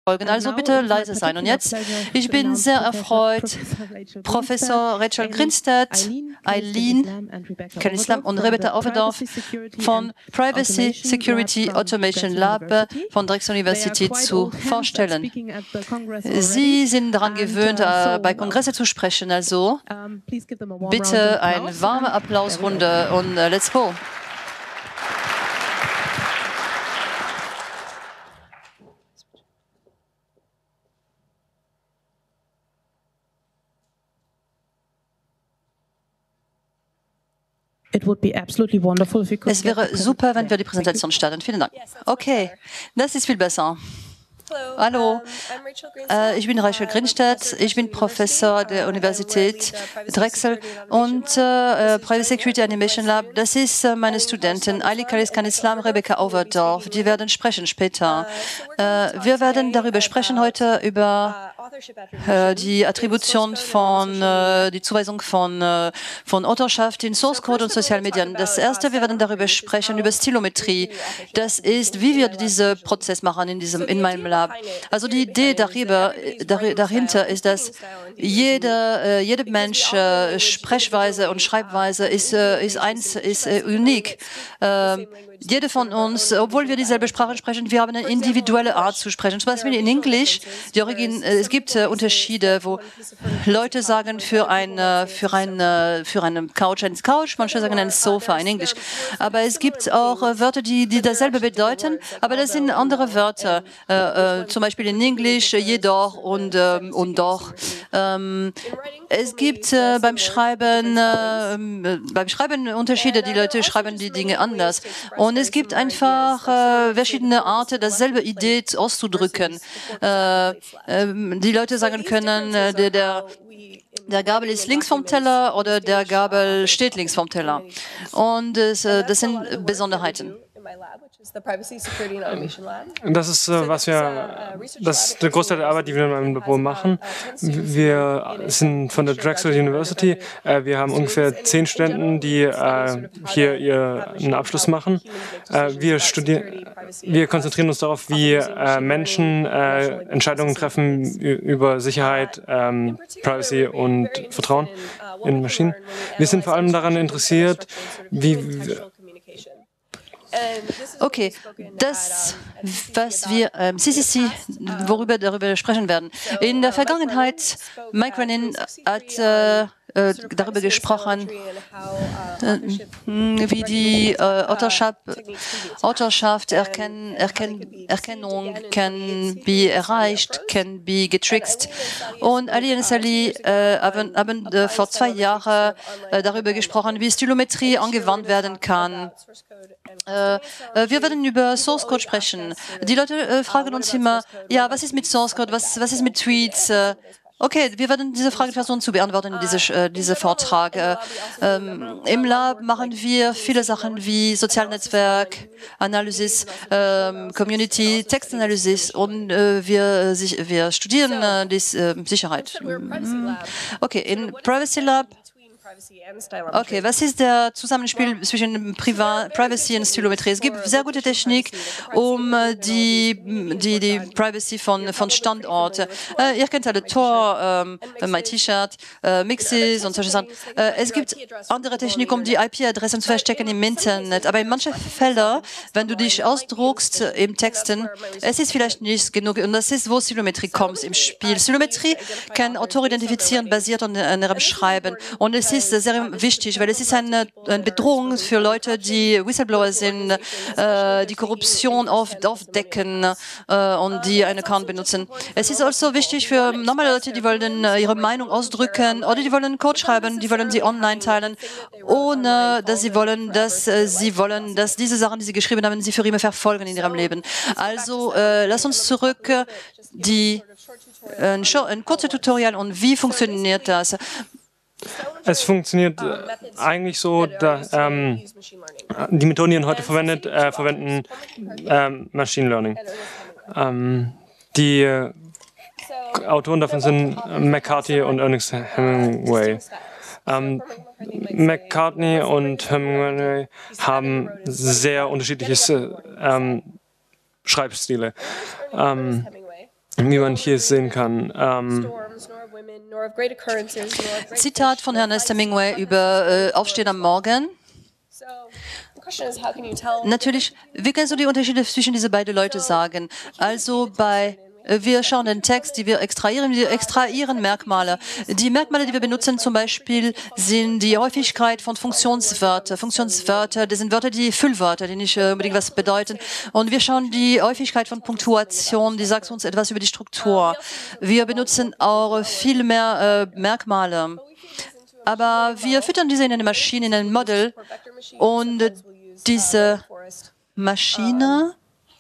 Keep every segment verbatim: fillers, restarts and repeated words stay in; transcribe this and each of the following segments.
Also bitte leise sein. Und jetzt, ich bin sehr erfreut, Professor Rachel Grinstead, Eileen Kenislam und Rebecca Overdorf von Privacy Security Automation Lab von Drexel University zu vorstellen. Sie sind daran gewöhnt, bei Kongresse zu sprechen, also bitte eine warme Applausrunde und let's go. Es wäre super, wenn wir die Präsentation starten. Vielen Dank. Okay, das ist viel besser. Hallo, äh, ich bin Rachel Grinstead, ich bin Professor der Universität Drexel und äh, Private Security Animation Lab. Das ist äh, meine Studentin Ali Kenislam, Rebecca Overdorf. Die werden sprechen später. Äh, wir werden darüber sprechen heute über äh, die Attribution von, äh, die Zuweisung von, äh, von Autorschaft in Source Code und Social Medien. Das erste, wir werden darüber sprechen über Stilometrie. Das ist, wie wir diesen Prozess machen in diesem, in meinem Lab. Also die Idee darüber, dahinter ist, dass jeder, äh, jeder Mensch äh, Sprechweise und Schreibweise ist, äh, ist eins, ist äh, unik. Äh, jeder von uns, obwohl wir dieselbe Sprache sprechen, wir haben eine individuelle Art zu sprechen. Zum Beispiel in Englisch, die Origin, äh, es gibt äh, Unterschiede, wo Leute sagen für ein, äh, für ein, äh, für eine Couch ein Couch, manche sagen ein Sofa in Englisch. Aber es gibt auch äh, Wörter, die, die dasselbe bedeuten, aber das sind andere Wörter. Äh, äh, zum Beispiel in Englisch jedoch und, ähm, und doch. Ähm, es gibt äh, beim Schreiben äh, beim Schreiben Unterschiede, die Leute schreiben die Dinge anders. Und es gibt einfach äh, verschiedene Arten, dasselbe Idee auszudrücken. Äh, äh, die Leute sagen können, äh, der, der Der Gabel ist links vom Teller oder der Gabel steht links vom Teller. Und das, äh, das sind Besonderheiten. Das ist, äh, was wir, das ist der Großteil der Arbeit, die wir in meinem Labor machen. Wir sind von der Drexel University. Äh, wir haben ungefähr zehn Studenten, die äh, hier ihren Abschluss machen. Äh, wir studieren, wir konzentrieren uns darauf, wie äh, Menschen äh, Entscheidungen treffen über Sicherheit, ähm, Privacy und Vertrauen in Maschinen. Wir sind vor allem daran interessiert, wie Okay, das, was wir, ähm, C C C, worüber darüber sprechen werden. In der Vergangenheit, Mike Rennin hat äh, äh, darüber gesprochen, äh, wie die äh, Autorschaft, Autorschaft erken, erken, Erkennung can be erreicht, can be getrickst. Und Ali und Sally äh, haben, haben äh, vor zwei Jahren äh, darüber gesprochen, wie Stilometrie angewandt werden kann. Äh, wir werden über Source Code sprechen. Die Leute äh, fragen uns immer, ja, was ist mit Source Code, was, was ist mit Tweets? Äh, okay, wir werden diese Frage versuchen zu beantworten in diesem äh, diese Vortrag. Äh, ähm, Im Lab machen wir viele Sachen wie Sozialnetzwerk, Analysis, äh, Community, Textanalysis und äh, wir, sich, wir studieren äh, die äh, Sicherheit. Okay, in Privacy Lab. Okay, was ist der Zusammenspiel zwischen Priva Privacy und Stilometrie? Es gibt sehr gute Technik, um die, die, die Privacy von, von Standorten. Äh, ihr kennt alle Tor, ähm, mein T-Shirt, äh, Mixes und solche Sachen. Äh, es gibt andere Technik, um die I P-Adressen zu verstecken im Internet. Aber in manchen Fällen, wenn du dich ausdruckst im Texten, es ist vielleicht nicht genug. Und das ist, wo Stilometrie kommt im Spiel. Stilometrie kann Autor identifizieren, basiert an, an ihrem Schreiben. Und es ist sehr wichtig, weil es ist eine, eine Bedrohung für Leute, die Whistleblower sind, äh, die Korruption auf, aufdecken äh, und die einen Account benutzen. Es ist also wichtig für normale Leute, die wollen äh, ihre Meinung ausdrücken oder die wollen Code schreiben, die wollen sie online teilen, ohne dass sie wollen, dass äh, sie wollen, dass diese Sachen, die sie geschrieben haben, sie für immer verfolgen in ihrem Leben. Also äh, lass uns zurück äh, die äh, ein, ein kurzes Tutorial und wie funktioniert das? Es funktioniert äh, eigentlich so, dass ähm, die Methoden, die man heute verwendet, äh, verwenden ähm, Machine Learning. Ähm, die äh, Autoren davon sind McCarthy und Ernest Hemingway. Ähm, McCartney und Hemingway haben sehr unterschiedliche äh, ähm, Schreibstile. Ähm, wie man hier sehen kann. Ähm, Zitat von Herrn Hemingway über äh, Aufstehen am Morgen. Natürlich, wie kannst du die Unterschiede zwischen diese beiden Leute sagen? Also bei wir schauen den Text, die wir extrahieren, wir extrahieren Merkmale. Die Merkmale, die wir benutzen zum Beispiel, sind die Häufigkeit von Funktionswörtern. Funktionswörter, das sind Wörter, die Füllwörter, die nicht unbedingt was bedeuten. Und wir schauen die Häufigkeit von Punktuation, die sagt uns etwas über die Struktur. Wir benutzen auch viel mehr äh, Merkmale. Aber wir füttern diese in eine Maschine, in ein Model. Und diese Maschine...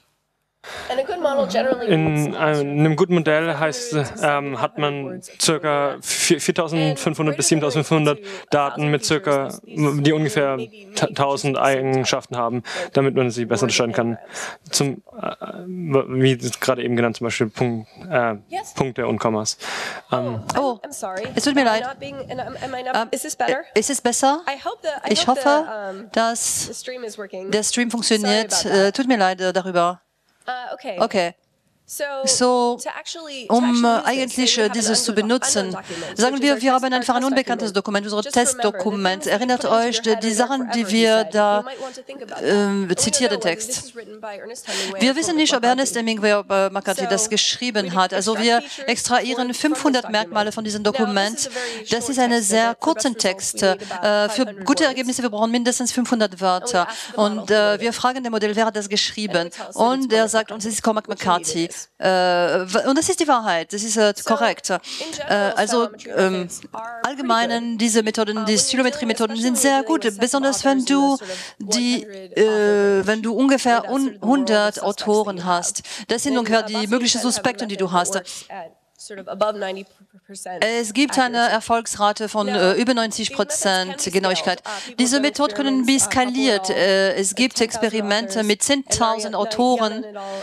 In einem guten Modell heißt, ähm, hat man ca. viertausendfünfhundert bis siebentausendfünfhundert Daten mit circa, die ungefähr tausend Eigenschaften haben, damit man sie besser unterscheiden kann. Zum, äh, wie gerade eben genannt, zum Beispiel Punkt, äh, Punkte und Kommas. Ähm, oh, es tut mir leid. Um, ist es besser? Ich hoffe, dass der Stream funktioniert. Äh, tut mir leid äh, darüber. Okay. So, um äh, eigentlich äh, dieses zu benutzen, sagen wir, wir haben einfach ein unbekanntes Dokument, unser Testdokument. Erinnert euch, die, die Sachen, die wir da äh, zitieren, den Text. Wir wissen nicht, ob Ernest Hemingway oder äh, McCarthy das geschrieben hat. Also wir extrahieren fünfhundert Merkmale von diesem Dokument. Das ist ein sehr kurzer Text. Äh, für gute Ergebnisse, wir brauchen mindestens fünfhundert Wörter. Und äh, wir fragen dem Modell, wer hat das geschrieben? Und er sagt uns, es ist Cormac McCarthy. Äh, und das ist die Wahrheit, das ist äh, korrekt. Äh, also ähm, allgemein diese Methoden, die Stylometrie-Methoden sind sehr gut, besonders wenn du die, äh, wenn du ungefähr hundert Autoren hast. Das sind ungefähr die möglichen Suspekten, die du hast. Es gibt eine Erfolgsrate von äh, über neunzig Prozent Genauigkeit. Diese Methoden können wie skaliert. Äh, es gibt Experimente mit zehntausend Autoren,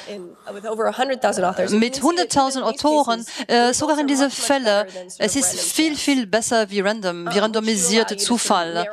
mit hunderttausend Autoren. Äh, sogar in diesen Fällen, es ist viel, viel besser wie random, wie randomisierte Zufall.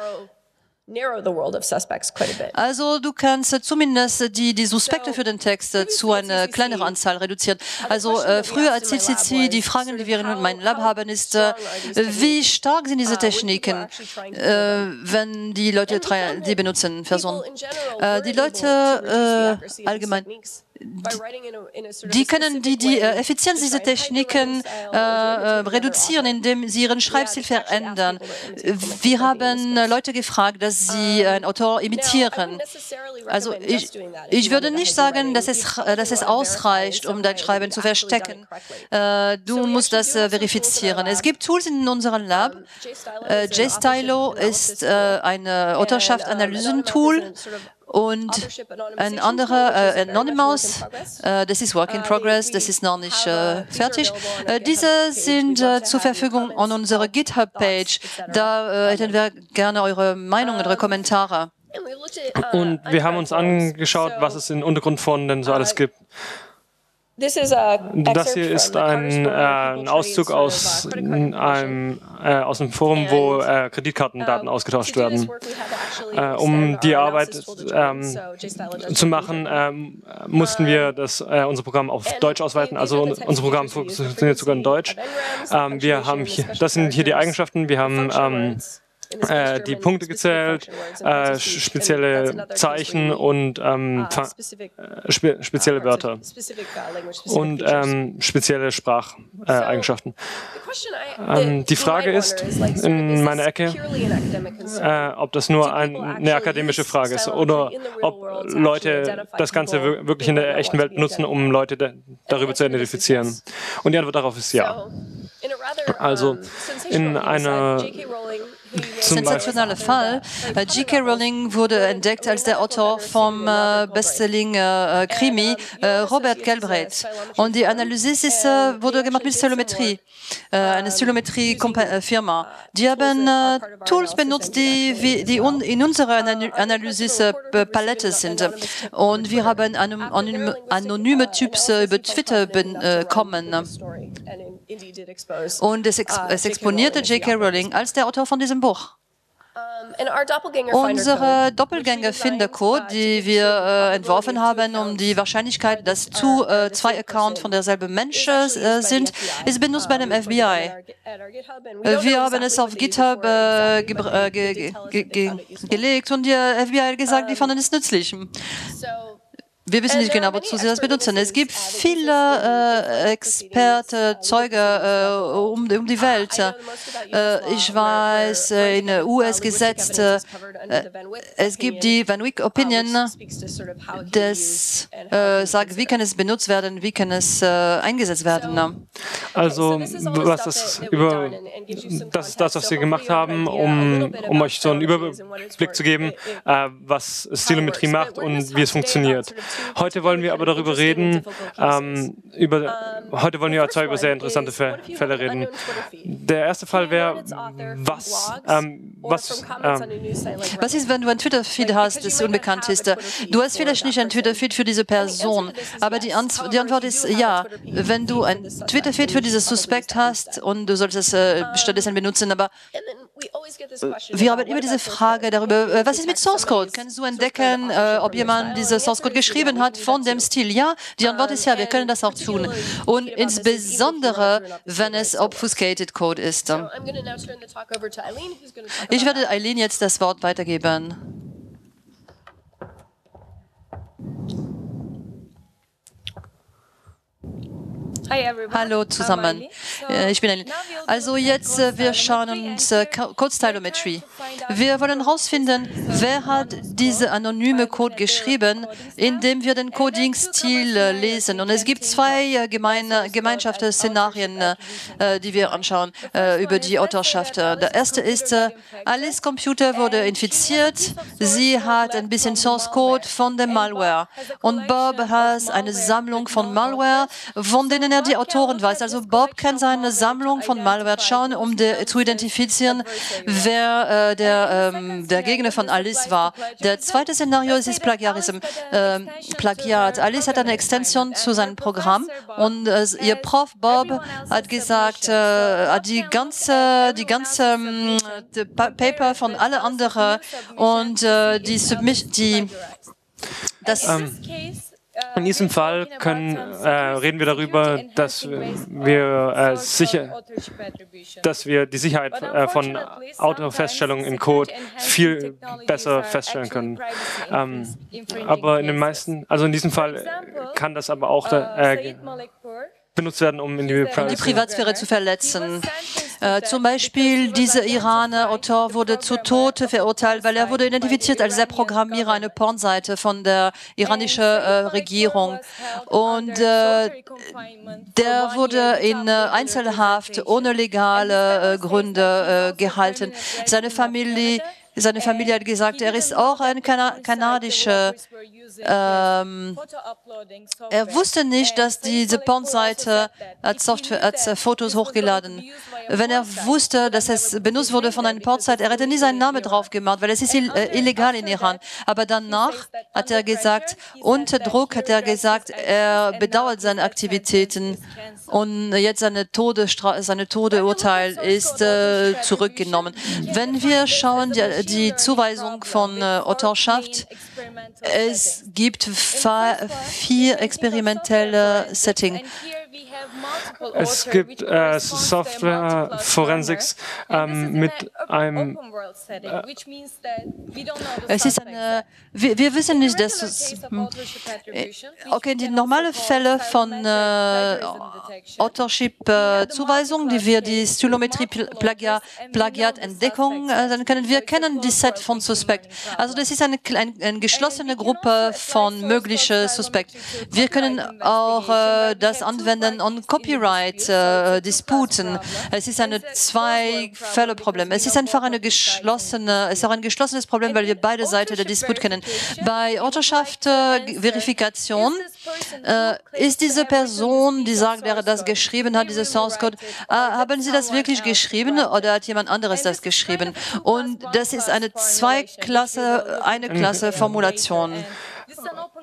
Also du kannst zumindest die, die Suspekte für den Text zu einer kleineren Anzahl reduzieren. Also äh, früher als C C C, die Fragen, die wir in meinem Lab haben, ist, äh, wie stark sind diese Techniken, äh, wenn die Leute die benutzen, Personen. Äh, die Leute äh, allgemein, die können die, die äh, Effizienz dieser Techniken äh, äh, reduzieren, indem sie ihren Schreibstil verändern. Wir haben äh, Leute gefragt, dass sie einen Autor imitieren. Also ich, ich würde nicht sagen, dass es, dass es ausreicht, um dein Schreiben zu verstecken. Äh, du musst das äh, verifizieren. Es gibt Tools in unserem Lab. Äh, JStylo ist äh, ein Autorschaft-Analysen-Tool. Und ein anderer, äh, Anonymous, äh, das ist Work in Progress, das ist noch nicht äh, fertig. Äh, diese sind äh, zur Verfügung an unserer GitHub-Page. Da äh, hätten wir gerne eure Meinungen, eure Kommentare. Und wir haben uns angeschaut, was es in Untergrundforen denn so alles gibt. Das hier ist ein, äh, ein Auszug aus, einem, äh, aus einem Forum, wo äh, Kreditkartendaten ausgetauscht werden. Äh, um die Arbeit ähm, zu machen, ähm, mussten wir das, äh, unser Programm auf Deutsch ausweiten. Also unser Programm funktioniert sogar in Deutsch. Ähm, wir haben hier, das sind hier die Eigenschaften. Wir haben ähm, Äh, die Punkte gezählt, äh, spezielle Zeichen und ähm, äh, spe spezielle Wörter und ähm, spezielle Spracheigenschaften. Äh, ähm, die Frage ist in meiner Ecke, äh, ob das nur ein, eine akademische Frage ist oder ob Leute das Ganze wirklich in der echten Welt benutzen, um Leute darüber zu identifizieren. Und die Antwort darauf ist ja. Also in einer sensationaler Fall. J K Rowling wurde entdeckt als der Autor vom äh, Bestselling-Krimi äh, äh, Robert Galbraith. Und die Analyse ist, äh, wurde gemacht mit Stylometrie, äh, eine Stylometrie-Firma. Die haben äh, Tools benutzt, die, wie, die un in unserer Analyse-Palette sind. Und wir haben anonyme, anonyme Typs äh, über Twitter bekommen. Und es, ex es exponierte J K Rowling als der Autor von diesem Buch. Unsere Doppelgänger-Findercode, die wir äh, entworfen haben, um die Wahrscheinlichkeit, dass zu, äh, zwei Accounts von derselben Mensch äh, sind, ist benutzt bei dem F B I. Wir haben es auf GitHub äh, ge äh, ge ge ge gelegt und der F B I hat gesagt, die fanden es nützlich. Wir wissen nicht genau, wozu sie das benutzen. Es gibt viele äh, Experten, Zeuge äh, um, um die Welt. Äh, ich weiß, äh, in U S-Gesetz, äh, es gibt die Van Wyck Opinion, das äh, sagt, wie kann es benutzt werden, wie kann es äh, eingesetzt werden. Also, was das, über, das ist das, was wir gemacht haben, um, um euch so einen Überblick zu geben, äh, was Stilometrie macht und wie es funktioniert. Heute wollen wir aber darüber reden, ähm, über, heute wollen wir zwei über sehr interessante Fälle reden. Der erste Fall wäre, was, ähm, was, ähm, was ist, wenn du ein Twitter-Feed hast, das unbekannt ist? Du hast vielleicht nicht ein Twitter-Feed für diese Person, aber die, Ant die Antwort ist ja. Wenn du ein Twitter-Feed für dieses Suspekt hast und du solltest es äh, stattdessen benutzen, aber wir haben immer diese Frage darüber, äh, was ist mit Source Code? Kannst du entdecken, äh, ob jemand diese Source Code geschrieben hat von dem Stil? Ja, die Antwort ist ja, wir können das auch tun. Und insbesondere, wenn es obfuscated Code ist. Ich werde Eileen jetzt das Wort weitergeben. Hallo zusammen, ich bin Eileen. Also jetzt, wir schauen uns Code Stylometry. Wir wollen herausfinden, wer hat diese anonyme Code geschrieben, indem wir den Coding-Stil lesen. Und es gibt zwei gemeine, Gemeinschaftsszenarien, die wir anschauen über die Autorschaft. Der erste ist, Alice Computer wurde infiziert, sie hat ein bisschen Source Code von dem Malware. Und Bob hat eine Sammlung von Malware, von denen er die Autoren weiß. Also Bob kann seine Sammlung von Malware schauen, um de, zu identifizieren, wer äh, der, ähm, der Gegner von Alice war. Der zweite Szenario ist Plagiarism. Äh, Plagiat. Alice hat eine Extension zu seinem Programm und äh, ihr Prof Bob hat gesagt, äh, hat die ganze, die ganze ähm, die Paper von alle anderen und äh, die, die das ähm. In diesem Fall können, äh, reden wir darüber, dass wir, äh, sicher, dass wir die Sicherheit äh, von Autofeststellungen in Code viel besser feststellen können. Ähm, aber in den meisten, also in diesem Fall kann das aber auch äh, benutzt werden, um in die, um die Privatsphäre zu verletzen. Äh, zum Beispiel, dieser Iraner-Autor wurde zu Tode verurteilt, weil er wurde identifiziert als der Programmierer einer Pornseite von der iranischen äh, Regierung. Und äh, der wurde in äh, Einzelhaft ohne legale äh, Gründe äh, gehalten. Seine Familie Seine Familie hat gesagt, er ist auch ein Kana kanadischer. Ähm, er wusste nicht, dass diese Pornseite als, Software, als äh, Fotos hochgeladen. Wenn er wusste, dass es benutzt wurde von einer Pornseite, er hätte nie seinen Namen drauf gemacht, weil es ist ill äh, illegal in Iran. Aber danach hat er gesagt, unter Druck hat er gesagt, er bedauert seine Aktivitäten und jetzt seine Todesstrafe, seine Todesurteil ist äh, zurückgenommen. Wenn wir schauen, die, die Zuweisung von äh, Autorschaft, es gibt vier experimentelle Settings. Es gibt äh, Software Forensics ähm, mit einem. Äh, es ist eine. Wir, wir wissen nicht, dass es. Okay, die normalen Fälle von äh, Authorship-Zuweisung, äh, die wir die Stylometrie-Plagiat-Entdeckung äh, dann können wir kennen die Set von Suspekt. Also das ist eine, eine, eine geschlossene Gruppe von möglichen Suspekt. Wir können auch äh, das anwenden und Copyright-Disputen. Äh, es ist ein Zwei-Fälle-Problem. Es ist einfach eine geschlossene, es ist auch ein geschlossenes Problem, weil wir beide Seiten der Disput kennen. Bei Autorschaft-Verifikation äh, ist diese Person, die sagt, der das geschrieben hat, diese Source Code, äh, haben Sie das wirklich geschrieben oder hat jemand anderes das geschrieben? Und das ist eine Zwei-Klasse, eine Klasse Formulation.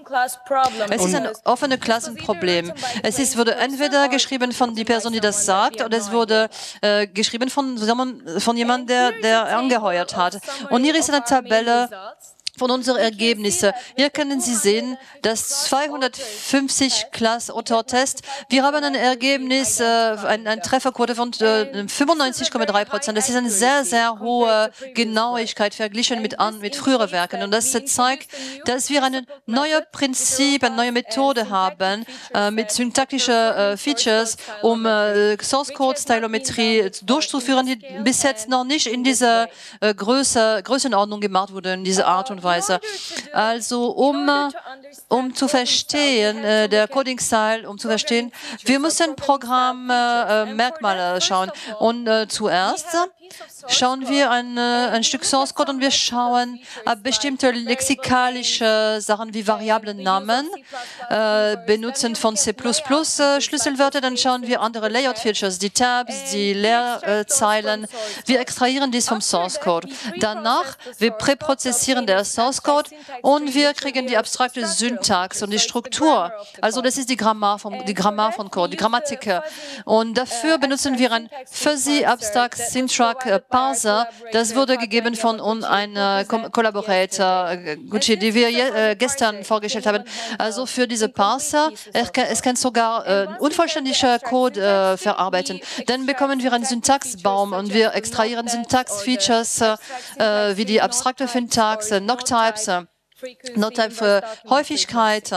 Es ist ein offenes Klassenproblem. Es ist, wurde entweder geschrieben von der Person, die das sagt, oder es wurde äh, geschrieben von, von jemandem, der, der angeheuert hat. Und hier ist eine Tabelle von unseren Ergebnissen. Hier können Sie sehen, dass zweihundertfünfzig Class-Autor-Test, wir haben ein Ergebnis, äh, eine ein Trefferquote von äh, fünfundneunzig Komma drei Prozent. Das ist eine sehr, sehr hohe Genauigkeit verglichen mit, an, mit früheren Werken. Und das zeigt, dass wir ein neues Prinzip, eine neue Methode haben, äh, mit syntaktischen äh, Features, um äh, Source-Code-Stylometrie durchzuführen, die bis jetzt noch nicht in dieser äh, Größe, Größenordnung gemacht wurde, in dieser Art und Weise. Also um, um zu verstehen, äh, der Coding-Style, um zu verstehen, wir müssen Programmmerkmale äh, schauen. Und äh, zuerst schauen wir ein, äh, ein Stück Source Code und wir schauen äh, bestimmte lexikalische Sachen wie Variablennamen, äh, benutzen von C plus plus äh, Schlüsselwörter, dann schauen wir andere Layout-Features, die Tabs, die Leerzeilen. Wir extrahieren dies vom Source Code. Danach, wir präprozessieren der Source Code und wir kriegen die abstrakte Syntax und die Struktur. Also das ist die Grammar, vom, die Grammar von Code, die Grammatik. Und dafür benutzen wir ein Fuzzy Abstract Syntrack Parser. Das wurde gegeben von einem Kollaborator, Gucci, die wir äh, gestern vorgestellt haben. Also für diese Parser, es kann sogar äh, unvollständiger Code äh, verarbeiten. Dann bekommen wir einen Syntaxbaum und wir extrahieren Syntax-Features äh, wie die abstrakte Syntax, äh, Noctypes, äh, Noctype für Häufigkeit.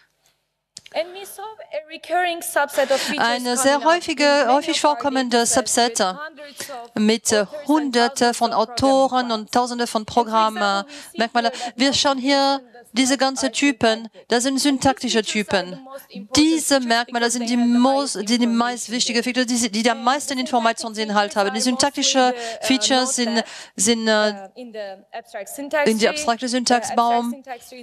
Eine sehr häufige, häufig vorkommende Subset mit äh, Hunderte von Autoren und Tausende von Programmmerkmalen. Wir schauen hier diese ganzen Typen, das sind syntaktische Typen. Diese Merkmale sind die, most, die, die meist wichtigen Features, die, die am meisten Informationsinhalt haben. Die syntaktischen Features sind, sind äh, in die abstrakte Syntaxbaum,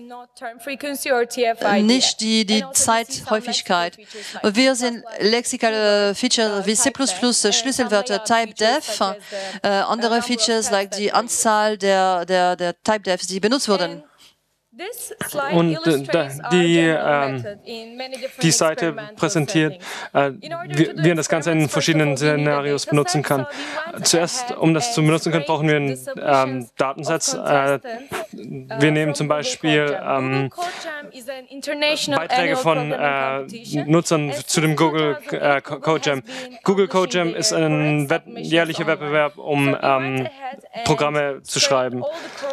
nicht die, die Zeithäufigkeit. Wir sehen lexikale Features wie C plus plus, Schlüsselwörter, Typedef, äh, andere Features, like die Anzahl der, der, der Typedefs, die benutzt wurden. Und äh, die, ähm, die Seite präsentiert, äh, wie, wie man das Ganze in verschiedenen Szenarios benutzen kann. Zuerst, um das zu benutzen können, brauchen wir einen ähm, Datensatz. Äh, wir nehmen zum Beispiel ähm, Beiträge von äh, Nutzern zu dem Google äh, Code Jam. Google Code Jam ist ein Wett jährlicher Wettbewerb, um ähm, Programme zu schreiben.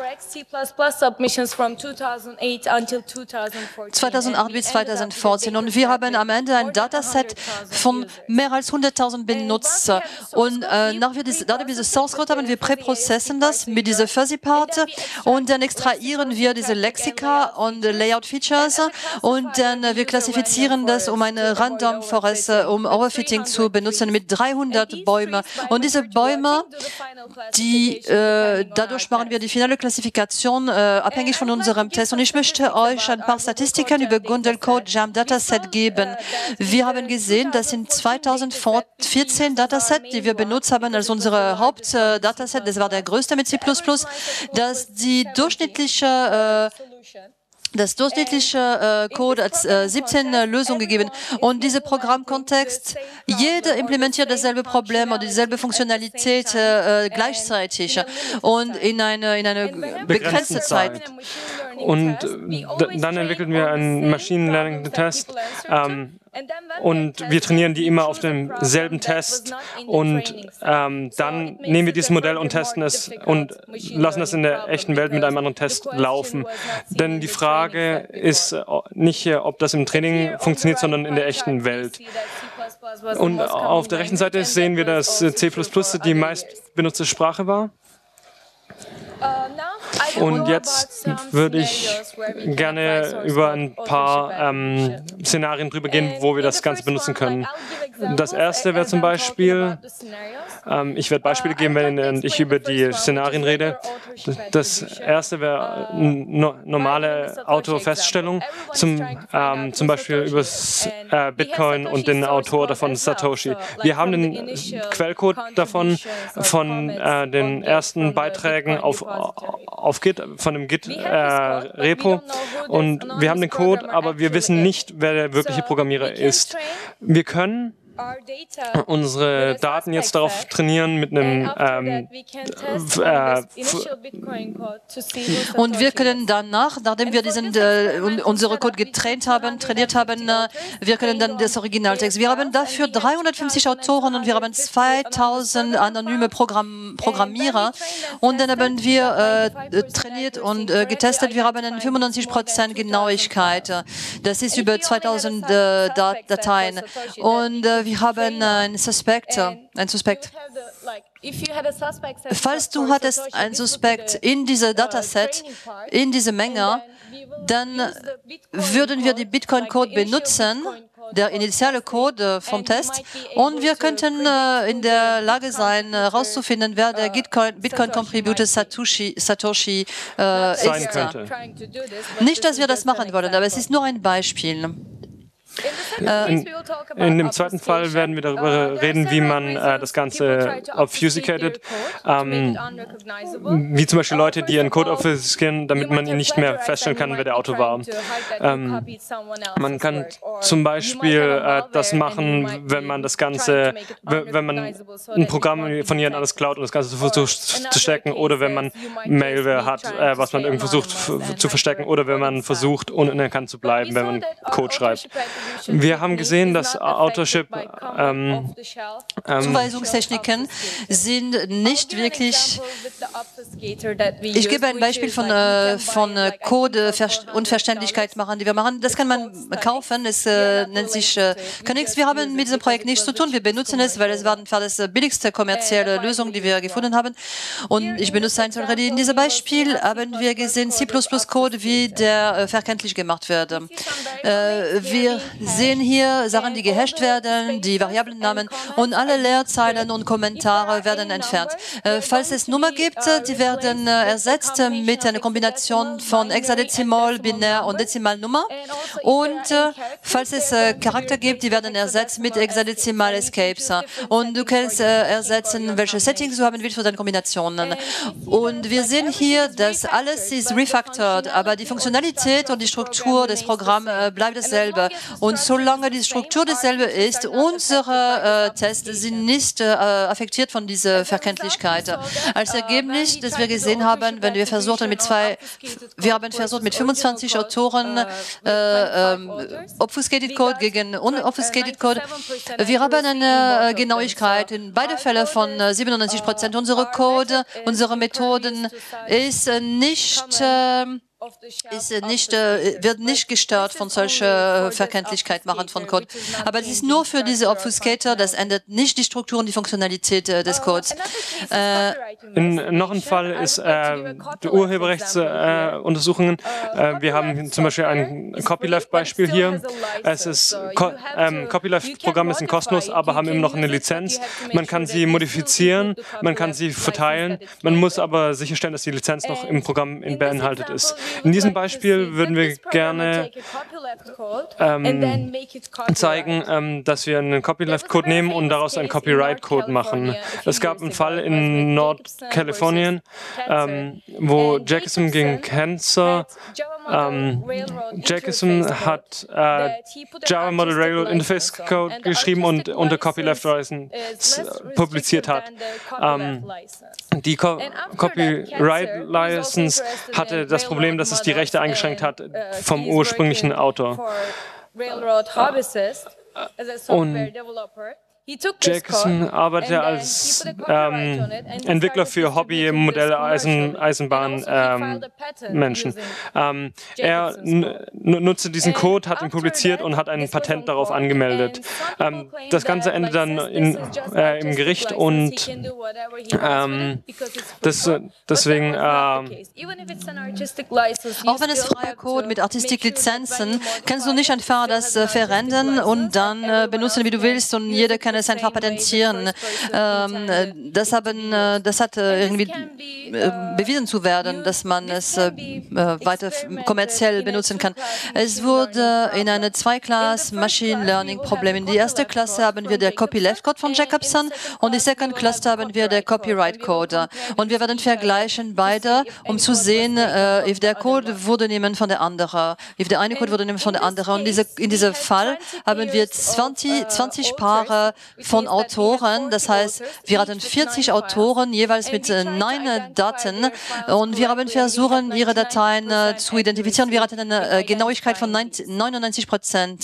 zweitausendacht bis zweitausendvierzehn und wir haben am Ende ein Dataset von mehr als hunderttausend Benutzer und äh, nach wir diese, nachdem wir diese Source Code haben, wir präprozessen das mit dieser Fuzzy Part und dann extrahieren wir diese Lexika und Layout Features und dann äh, wir klassifizieren das, um eine Random Forest, äh, um Overfitting zu benutzen mit dreihundert Bäumen und diese Bäume, die äh, dadurch machen wir die finale Klassifikation äh, abhängig von unserem Test. Und ich möchte euch ein paar Statistiken über Google Code Jam Dataset geben. Wir haben gesehen, dass in zweitausendvierzehn Dataset, die wir benutzt haben als unsere Hauptdataset, das war der größte mit C plus plus, dass die durchschnittliche äh, das durchschnittliche äh, Code als äh, siebzehn äh, Lösungen gegeben. Und dieser Programmkontext, jeder implementiert dasselbe Problem oder dieselbe Funktionalität äh, gleichzeitig und in eine, in eine begrenzte Zeit. Und dann entwickeln wir einen Machine Learning Test ähm, und wir trainieren die immer auf demselben Test und ähm, dann nehmen wir dieses Modell und testen es und lassen es in der echten Welt mit einem anderen Test laufen. Denn die Frage ist nicht, ob das im Training funktioniert, sondern in der echten Welt. Und auf der rechten Seite sehen wir, dass C plus plus die meist benutzte Sprache war. Und jetzt würde ich gerne über ein paar ähm, Szenarien drüber gehen, wo wir das Ganze benutzen können. Das erste wäre zum Beispiel Ähm, ich werde Beispiele geben, wenn ich über die Szenarien rede. Das erste wäre no, normale Autofeststellung, zum, ähm, zum Beispiel über äh, Bitcoin und den Autor davon, Satoshi. Wir haben den Quellcode davon, von äh, den ersten Beiträgen auf, auf Git, von dem Git-Repo. Äh, und wir haben den Code, aber wir wissen nicht, wer der wirkliche Programmierer ist. Wir können unsere Daten jetzt darauf trainieren mit einem ähm, äh, und wir können danach, nachdem wir diesen äh, unsere Code getraint haben, trainiert haben, äh, wir können dann das Originaltext. Wir haben dafür dreihundertfünfzig Autoren und wir haben zweitausend anonyme Programm, Programmierer und dann haben wir äh, trainiert und äh, getestet. Wir haben eine fünfundneunzig Prozent Genauigkeit. Das ist über zweitausend äh, Dateien und äh, wir haben einen Suspekt, ein Suspekt. Falls du hattest einen Suspekt in diesem Dataset, in dieser Menge, dann würden wir die Bitcoin-Code benutzen, der initiale Code vom Test, und wir könnten äh, in der Lage sein, herauszufinden, wer der Bitcoin-Contributor Satoshi, Satoshi äh, ist. Nicht, dass wir das machen wollen, aber es ist nur ein Beispiel. In, in dem zweiten Fall werden wir darüber reden, wie man äh, das Ganze obfuscated, ähm, wie zum Beispiel Leute, die einen Code obfuscieren, damit man ihn nicht mehr feststellen kann, wer der Autor war. Ähm, man kann zum Beispiel äh, das machen, wenn man das Ganze, wenn man ein Programm von jemand anderes klaut und das Ganze versucht zu stecken, oder wenn man Malware hat, äh, was man irgendwie versucht zu verstecken, oder wenn man versucht, unerkannt zu bleiben, wenn man Code schreibt. Wir haben gesehen, dass Authorship ähm, ähm, Zuweisungstechniken sind nicht wirklich. Ich gebe ein Beispiel von, äh, von äh, Code Unverständlichkeit machen, die wir machen. Das kann man kaufen. Es äh, nennt sich äh, Könix. Wir haben mit diesem Projekt nichts zu tun. Wir benutzen es, weil es war das billigste kommerzielle Lösung, die wir gefunden haben. Und ich benutze eins already. In diesem Beispiel haben wir gesehen C plus plus Code, wie der äh, verkenntlich gemacht wird. Äh, wir sehen hier Sachen, die gehasht werden, die Variablennamen, und alle Leerzeilen und Kommentare werden entfernt. Äh, falls es Nummer gibt, die werden äh, ersetzt mit einer Kombination von Hexadezimal, Binär und Dezimalnummer. Und äh, falls es äh, Charakter gibt, die werden ersetzt mit Hexadezimal Escapes. Und du kannst äh, ersetzen, welche Settings du haben willst für deine Kombinationen. Und wir sehen hier, dass alles ist refactored, aber die Funktionalität und die Struktur des Programms äh, bleibt dasselbe. Und solange die Struktur dasselbe ist, unsere äh, Tests sind nicht äh, affektiert von dieser Verkenntlichkeit. Als Ergebnis, das wir gesehen haben, wenn wir versuchten mit zwei, wir haben versucht mit fünfundzwanzig Autoren äh, äh, Obfuscated Code gegen Unobfuscated Code. Wir haben eine Genauigkeit in beide Fälle von siebenundneunzig Prozent. Unsere Code, unsere Methoden ist nicht äh, Ist nicht, äh, wird nicht gestört von solcher Verkenntlichkeit machen von Code. Aber es ist nur für diese Obfuscator, das ändert nicht die Struktur und die Funktionalität äh, des Codes. Äh, In, noch ein Fall ist äh, die Urheberrechtsuntersuchungen. Äh, äh, wir haben zum Beispiel ein Copyleft-Beispiel hier. Es ist Co ähm, Copyleft-Programme sind kostenlos, aber haben immer noch eine Lizenz. Man kann sie modifizieren, man kann sie verteilen. Man muss aber sicherstellen, dass die Lizenz noch im Programm beinhaltet ist. In diesem Beispiel würden wir gerne ähm, zeigen, ähm, dass wir einen Copyleft-Code nehmen und daraus einen Copyright-Code machen. Es gab einen Fall in Nordkalifornien, ähm, wo Jackson gegen Cancer, ähm, Jackson hat äh, Java Model Railroad Interface Code geschrieben und unter Copyleft-License publiziert hat. Ähm, die Co Copyright-License hatte das Problem, dass es die Rechte eingeschränkt hat vom ursprünglichen Autor. Und Jackson arbeitet als ähm, Entwickler für Hobby-Modell-Eisenbahn-Menschen. Ähm, er nutzte diesen Code, hat ihn publiziert und hat ein Patent darauf angemeldet. Ähm, das Ganze endet dann in, äh, im Gericht und ähm, das, deswegen äh, auch wenn es freier Code mit Artistik-Lizenzen, kannst du nicht einfach das äh, verändern und dann äh, benutzen, wie du willst, und jeder kann es einfach patentieren. Ähm, das, haben, das hat irgendwie äh, bewiesen zu werden, dass man es äh, weiter kommerziell benutzen kann. Es wurde in eine Zwei-Class Machine Learning Problem. In die erste Klasse haben wir der Copyleft Code von Jacobson und die Second Cluster haben wir der Copyright Code. Und wir werden vergleichen beide, um zu sehen, äh, if der Code wurde nehmen von der anderen, if der eine Code wurde nehmen von der anderen. Und diese, in diesem Fall haben wir zwanzig, zwanzig Paare von Autoren. Das heißt, wir hatten vierzig Autoren, jeweils mit äh, neun Daten. Und wir haben versucht, ihre Dateien äh, zu identifizieren. Wir hatten eine äh, Genauigkeit von neunundneunzig Prozent.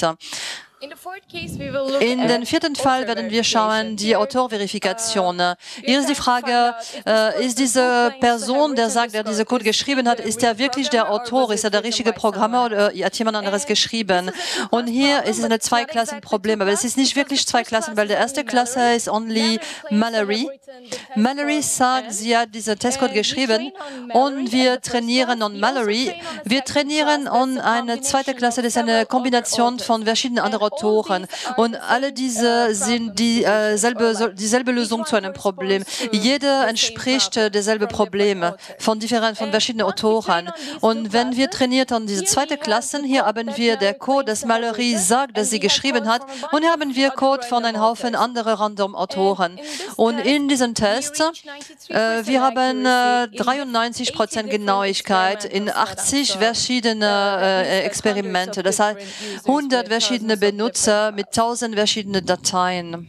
In den vierten Fall werden wir schauen, die Autorverifikation. Hier ist die Frage, äh, ist diese Person, der sagt, der diese Code geschrieben hat, ist er wirklich der Autor, ist er der richtige Programmer oder hat jemand anderes geschrieben? Und hier ist es eine Zwei-Klassen-Problem, aber es ist nicht wirklich zwei Klassen, weil die erste Klasse ist only Mallory. Mallory sagt, sie hat diesen Testcode geschrieben und wir trainieren on Mallory. Wir trainieren on eine zweite Klasse, das ist eine Kombination von verschiedenen anderen Autoren. Und alle diese sind dieselbe, dieselbe Lösung zu einem Problem. Jeder entspricht äh, derselbe Problem von, different, von verschiedenen Autoren. Und wenn wir trainiert an diese zweite Klasse, hier haben wir der Code, das Mallory sagt, dass sie geschrieben hat, und hier haben wir Code von einem Haufen anderer random Autoren. Und in diesem Test, äh, wir haben äh, dreiundneunzig Prozent Genauigkeit in achtzig verschiedene äh, Experimente. Das heißt, hundert verschiedene Benutzer mit tausend verschiedenen Dateien.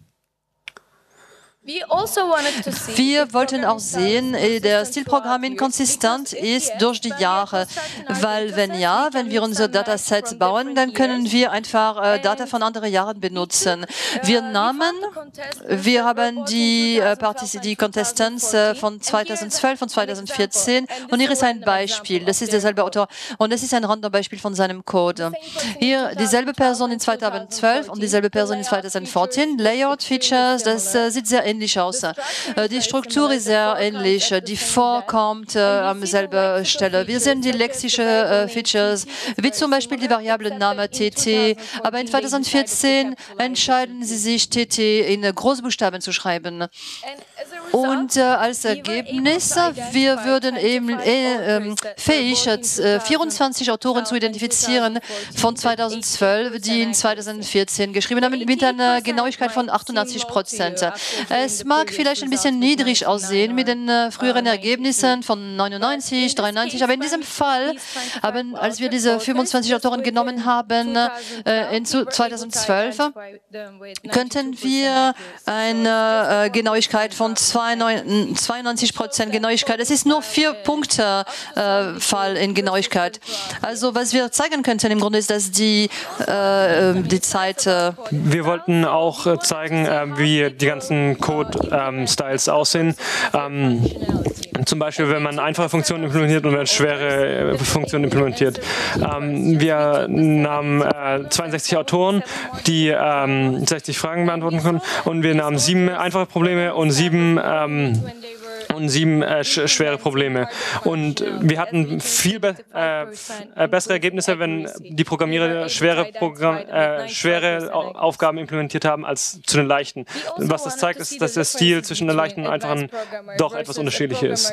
Wir wollten auch sehen, der Stilprogramming konsistent ist durch die Jahre, weil wenn ja, wenn wir unsere Datasets bauen, dann können wir einfach äh, Daten von anderen Jahren benutzen. Wir nahmen, wir haben die, äh, die Contestants äh, von zweitausendzwölf und zweitausendvierzehn und hier ist ein Beispiel, das ist derselbe Autor und das ist ein Random-Beispiel von seinem Code. Hier dieselbe Person in zweitausendzwölf und dieselbe Person in zweitausendvierzehn, Layout, Features, das äh, sieht sehr ähnlich aus. Die Struktur ist sehr ähnlich, die vorkommt äh, an selben Stelle. Wir sehen die lexischen äh, Features, wie zum Beispiel die Variable Name T T, aber in zweitausendvierzehn entscheiden sie sich, T T in Großbuchstaben zu schreiben. Und äh, als Ergebnis, wir würden eben äh, äh, fähig, äh, vierundzwanzig Autoren zu identifizieren von zweitausendzwölf, die in zweitausendvierzehn geschrieben haben, mit einer Genauigkeit von achtundachtzig Prozent. Es mag vielleicht ein bisschen niedrig aussehen mit den äh, früheren Ergebnissen von neunundneunzig, dreiundneunzig, aber in diesem Fall, haben, als wir diese fünfundzwanzig Autoren genommen haben, äh, in zweitausendzwölf, könnten wir eine äh, Genauigkeit von zweiundneunzig Prozent Genauigkeit. Es ist nur vier Punkte äh, Fall in Genauigkeit. Also was wir zeigen könnten im Grunde ist, dass die, äh, die Zeit... Äh wir wollten auch äh, zeigen, äh, wie die ganzen Code-Styles ähm, aussehen. Ähm, zum Beispiel, wenn man einfache Funktionen implementiert und wenn man schwere äh, Funktionen implementiert. Ähm, wir nahmen äh, zweiundsechzig Autoren, die ähm, sechzig Fragen beantworten konnten, und wir nahmen sieben einfache Probleme und sieben ähm, und sieben äh, sch schwere Probleme. Und wir hatten viel be äh, bessere Ergebnisse, wenn die Programmierer schwere, Programm äh, schwere Aufgaben implementiert haben als zu den leichten. Was das zeigt, ist, dass der Stil zwischen den leichten und einfachen doch etwas unterschiedlicher ist.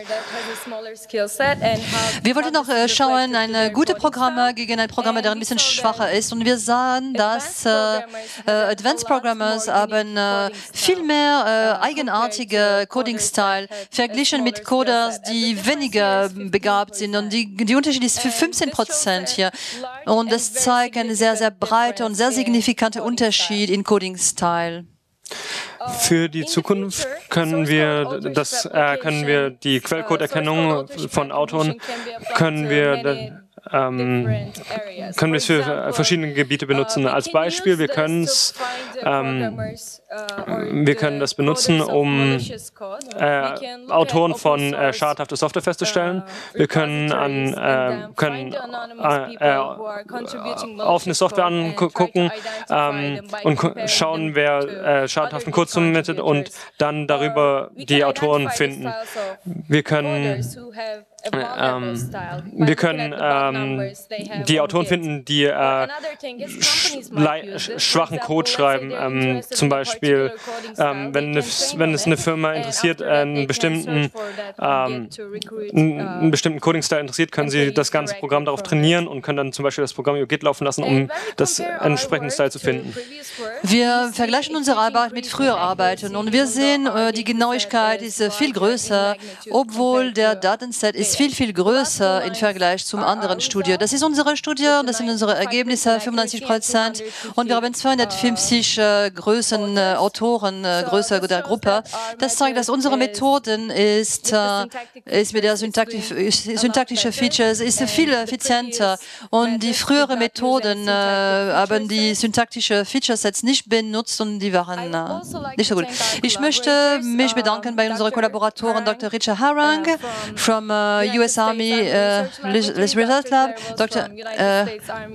Wir wollten noch äh, schauen, ein guter Programmer gegen einen Programmer, der ein bisschen schwacher ist. Und wir sahen, dass äh, äh, Advanced Programmers haben äh, viel mehr äh, eigenartige Coding-Style verglichen mit Coders, die weniger begabt sind. Und die, die Unterschied ist für fünfzehn Prozent hier. Und das zeigt einen sehr, sehr breiten und sehr signifikanten Unterschied in Coding-Style. Für die Zukunft können wir das, äh, können wir die Quellcoderkennung von Autoren können wir ähm, können wir es für verschiedene Gebiete benutzen. Als Beispiel, wir können es, ähm, wir können das benutzen, um äh, Autoren von äh, schadhafter Software festzustellen. Wir können an äh, können äh, äh, offene Software angucken ähm, und schauen, wer äh, schadhaften Code submittet und dann darüber die Autoren finden. Wir können Ähm, wir können ähm, ähm, die Autoren finden, die äh, sch schwachen Code schreiben. Ähm, zum Beispiel, ähm, wenn, eine, wenn es eine Firma interessiert, einen bestimmten, ähm, einen bestimmten Coding-Style interessiert, können sie das ganze Programm darauf trainieren und können dann zum Beispiel das Programm über Git laufen lassen, um das entsprechende Style zu finden. Wir vergleichen unsere Arbeit mit früherer Arbeit und wir sehen, äh, die Genauigkeit ist äh, viel größer, obwohl der Datenset ist viel, viel größer im Vergleich zum anderen Studio. Das ist unsere Studie, das sind unsere Ergebnisse, fünfundneunzig Prozent. Und wir haben zweihundertfünfzig äh, Größen, äh, Autoren, äh, Größe der Gruppe. Das zeigt, dass unsere Methoden ist, äh, ist mit der Syntaktik, syntaktische Features ist viel effizienter. Und die früheren Methoden äh, haben die syntaktische Featuresets nicht benutzt und die waren äh, nicht so gut. Ich möchte mich bedanken bei unseren Kollaboratoren Doktor Richard Harang from uh, U S Army uh, Research Lab, Doktor Uh,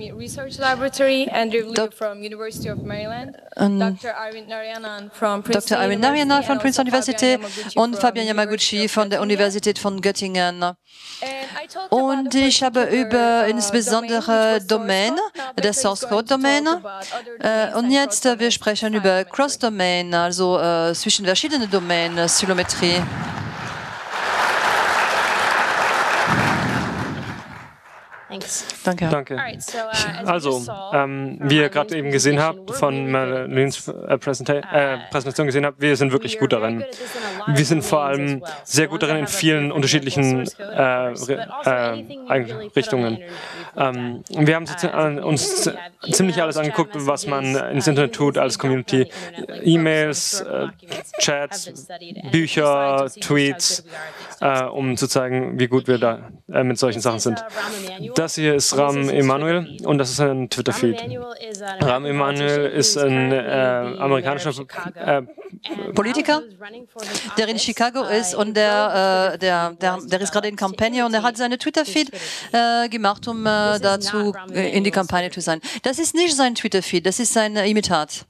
from University of Maryland, um, Doktor Arvind Narayanan from Princeton Doktor Arvind Narayanan von Princeton University und Fabian Yamaguchi Yamaguchi von der Universität von Göttingen. And I talked Und about a ich habe particular, über uh, insbesondere domain, Domain, which was source code. Now der Victor is Source going Code to talk Domain. about other Äh, domains Und and jetzt, äh, wir cross-domains sprechen in über Stylometry. Cross-Domain, also äh, zwischen verschiedenen Domänen, äh, Stylometrie. Thanks. Danke. Danke. Alright, so, uh, as you Also, just saw, ähm, from wie ihr Marlene's gerade eben gesehen presentation, habt, we're von really good at Marlene's äh, Präsenta äh, Präsentation gesehen habt, wir sind wirklich We are gut very darin. good at this in a lot of Wir sind vor domains allem as well. sehr The gut ones darin that in have a vielen very unterschiedlichen simple source code, äh, of course, but also äh, anything you really put on the Richtungen. internet, we've looked Ähm, at. wir haben uns, Uh, as a äh, uns community, we have ziemlich emails, alles angeguckt, chat was man messages, ins uh, Internet even tut als things we don't Community. find on the internet, like E-Mails, books or äh, historical documents Chats, have been studied. And Bücher, this slide just so you just how Tweets, good we are at these types äh, of um zu zeigen, wie gut wir da äh, mit solchen This Sachen is, sind. uh, Rahm Emanuel. Das hier ist And this Ram is his Emanuel Twitter feed. und das ist ein Rahm Twitter-Feed. Emanuel is an Ram American Emanuel politician ist who's ein currently äh, the mayor of amerikanischer Chicago. äh, And while Politiker, he was running for this der in office, Chicago uh, ist a und der, growing äh, Twitter der, feed der, was der ist gerade in developed to Kampagne und er hat imitate seine his Twitter-Feed Twitter feed. äh, gemacht, um äh, This is dazu not Rahm äh, in die Emanuel's Kampagne Twitter zu sein. Das ist nicht sein Twitter-Feed, das ist sein äh, Imitat.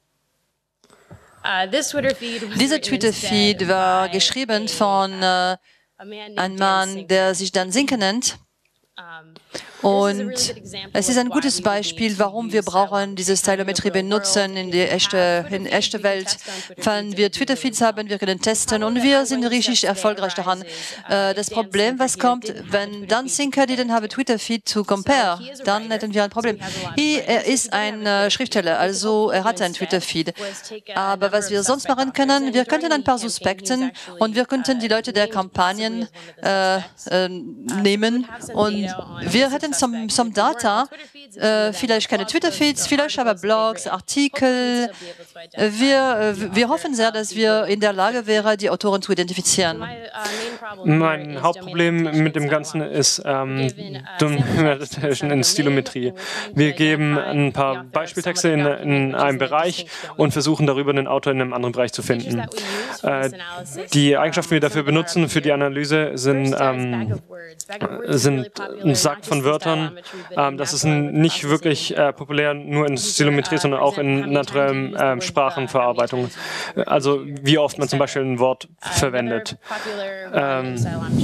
Uh, this Twitter feed was Dieser written Twitter-Feed instead war by geschrieben a, von äh, a man named einem Dan Mann, Sinker. der sich Dan Sinker nennt. Um, Und es ist ein gutes Beispiel, warum wir brauchen diese Stylometrie benutzen in die echte, in echte Welt. Wenn wir Twitter-Feeds haben, wir können testen und wir sind richtig erfolgreich daran. Äh, Das Problem, was kommt, wenn Dan Sinker didn't have a Twitter-Feed to compare, dann hätten wir ein Problem. Er ist ein äh, Schriftsteller, also er hat ein Twitter-Feed. Aber was wir sonst machen können, wir könnten ein paar Suspekten und wir könnten die Leute der Kampagnen äh, äh, nehmen und wir hätten some, some Data, äh, vielleicht keine Twitter-Feeds, vielleicht aber Blogs, Artikel. Äh, Wir, äh, wir hoffen sehr, dass wir in der Lage wären, die Autoren zu identifizieren. Mein Hauptproblem mit dem Ganzen ist ähm, Domain in Stilometrie. Wir geben ein paar Beispieltexte in, in einem Bereich und versuchen darüber einen Autor in einem anderen Bereich zu finden. Äh, die Eigenschaften, die wir dafür benutzen für die Analyse, sind, ähm, sind ein Sack von Wörtern. Ähm, das ist ein, nicht wirklich äh, populär nur in Stilometrie, sondern auch in naturellen äh, Sprachenverarbeitung. Also wie oft man zum Beispiel ein Wort verwendet. Ähm,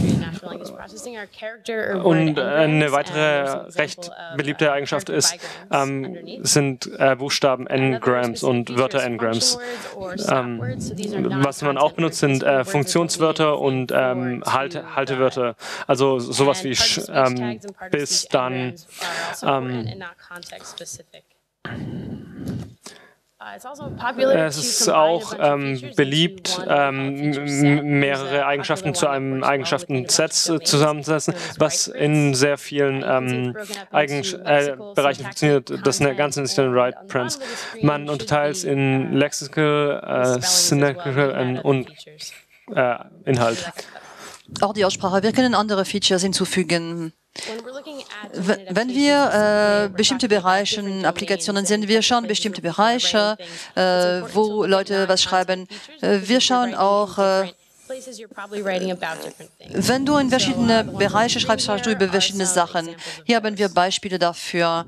und eine weitere recht beliebte Eigenschaft ist, ähm, sind äh, Buchstaben N-Grams und Wörter N-Grams. Ähm, was man auch benutzt, sind äh, Funktionswörter und ähm, Halte, Haltewörter. Also sowas wie sch, ähm, bis, dann. Ähm, Es ist auch ähm, beliebt, ähm, mehrere Eigenschaften zu einem Eigenschaftensatz äh, zusammenzusetzen, was in sehr vielen ähm, Eigen äh, Bereichen funktioniert. Das Ganze ist dann Write Prints. Man unterteilt es in Lexical, äh, Synaxical und äh, Inhalt. Auch die Aussprache. Wir können andere Features hinzufügen. Wenn wir äh, bestimmte Bereiche, Applikationen sehen, wir schauen bestimmte Bereiche, äh, wo Leute was schreiben. Äh, wir schauen auch, äh, Wenn du in verschiedene Bereiche schreibst, schreibst du über verschiedene Sachen. Hier haben wir Beispiele dafür.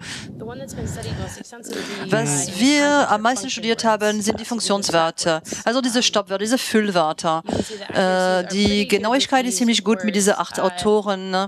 Was wir am meisten studiert haben, sind die Funktionswörter. Also diese Stoppwörter, diese Füllwörter. Äh, die Genauigkeit ist ziemlich gut mit diesen acht Autoren.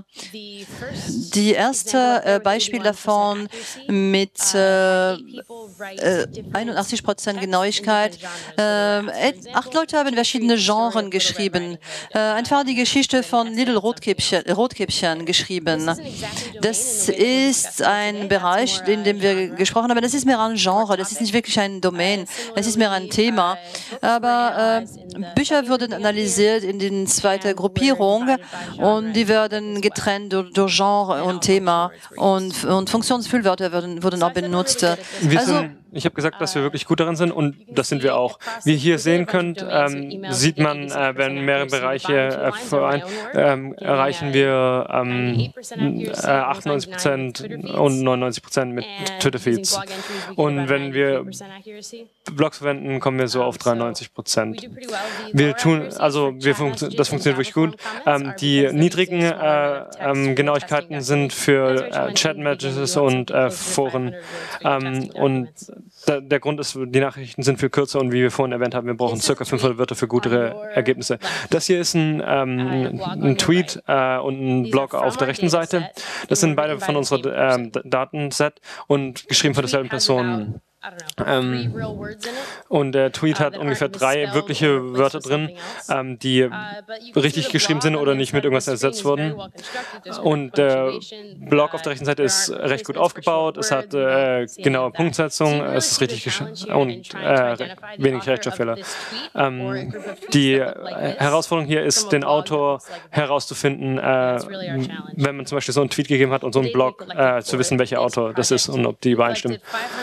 Die erste äh, Beispiel davon mit äh, äh, einundachtzig Prozent Genauigkeit. Äh, acht Leute haben verschiedene Genres geschrieben. Äh, einfach die Geschichte von Little Rotkäppchen, Rotkäppchen geschrieben. Das ist ein Bereich, in dem wir gesprochen haben. Das ist mehr ein Genre, das ist nicht wirklich ein Domain, es ist mehr ein Thema. Aber äh, Bücher wurden analysiert in den zweiten Gruppierung und die werden getrennt durch, durch Genre und Thema und, und Funktionsfüllwörter wurden, wurden auch benutzt. Wir Also, sind, ich habe gesagt, dass wir wirklich gut darin sind und das sind wir auch. Wie ihr hier sehen könnt, ähm, sieht man, äh, wenn mehrere Bereiche äh, verein, ähm, erreichen wir ähm, äh, achtundneunzig Prozent und neunundneunzig Prozent mit Twitter-Feeds. Und wenn wir Blogs verwenden, kommen wir so auf dreiundneunzig Prozent. Wir tun, also wir funktio das funktioniert wirklich gut. Ähm, die niedrigen äh, ähm, Genauigkeiten sind für äh, Chat-Messages und äh, Foren. Ähm, und da, der Grund ist, die Nachrichten sind viel kürzer und wie wir vorhin erwähnt haben, wir brauchen ca. fünfhundert Wörter für gute Ergebnisse. Das hier ist ein, ähm, ein Tweet äh, und ein Blog auf der rechten Seite. Das sind beide von unserem ähm, Datenset und geschrieben von derselben Person. Ähm, und der Tweet hat ungefähr drei wirkliche Wörter drin, ähm, die richtig geschrieben sind oder nicht mit irgendwas ersetzt wurden. Und der Blog auf der rechten Seite ist recht gut aufgebaut, es hat äh, genaue Punktsetzung, es ist richtig geschrieben und äh, wenig Rechtschreibfehler. Ähm, die Herausforderung hier ist, den Autor herauszufinden, äh, wenn man zum Beispiel so einen Tweet gegeben hat und so einen Blog, äh, zu wissen, welcher Autor das ist und ob die übereinstimmen.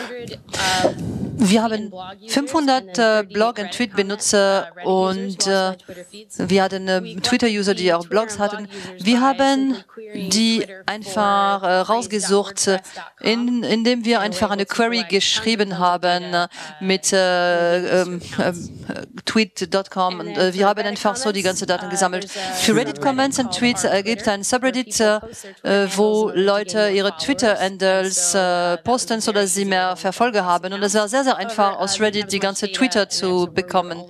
Wir haben fünfhundert äh, Blog- und Tweet-Benutzer und äh, wir hatten äh, Twitter-User, die auch Blogs hatten. Wir haben die einfach äh, rausgesucht, äh, in, indem wir einfach eine Query geschrieben haben äh, mit äh, äh, äh, tweet Punkt com und äh, wir haben einfach so die ganzen Daten gesammelt. Für Reddit-Comments und Tweets äh, gibt es ein Subreddit, äh, wo Leute ihre Twitter-Handles äh, posten, sodass sie mehr Verfolger haben. Und es war sehr, sehr einfach, aus Reddit die ganze Twitter zu bekommen.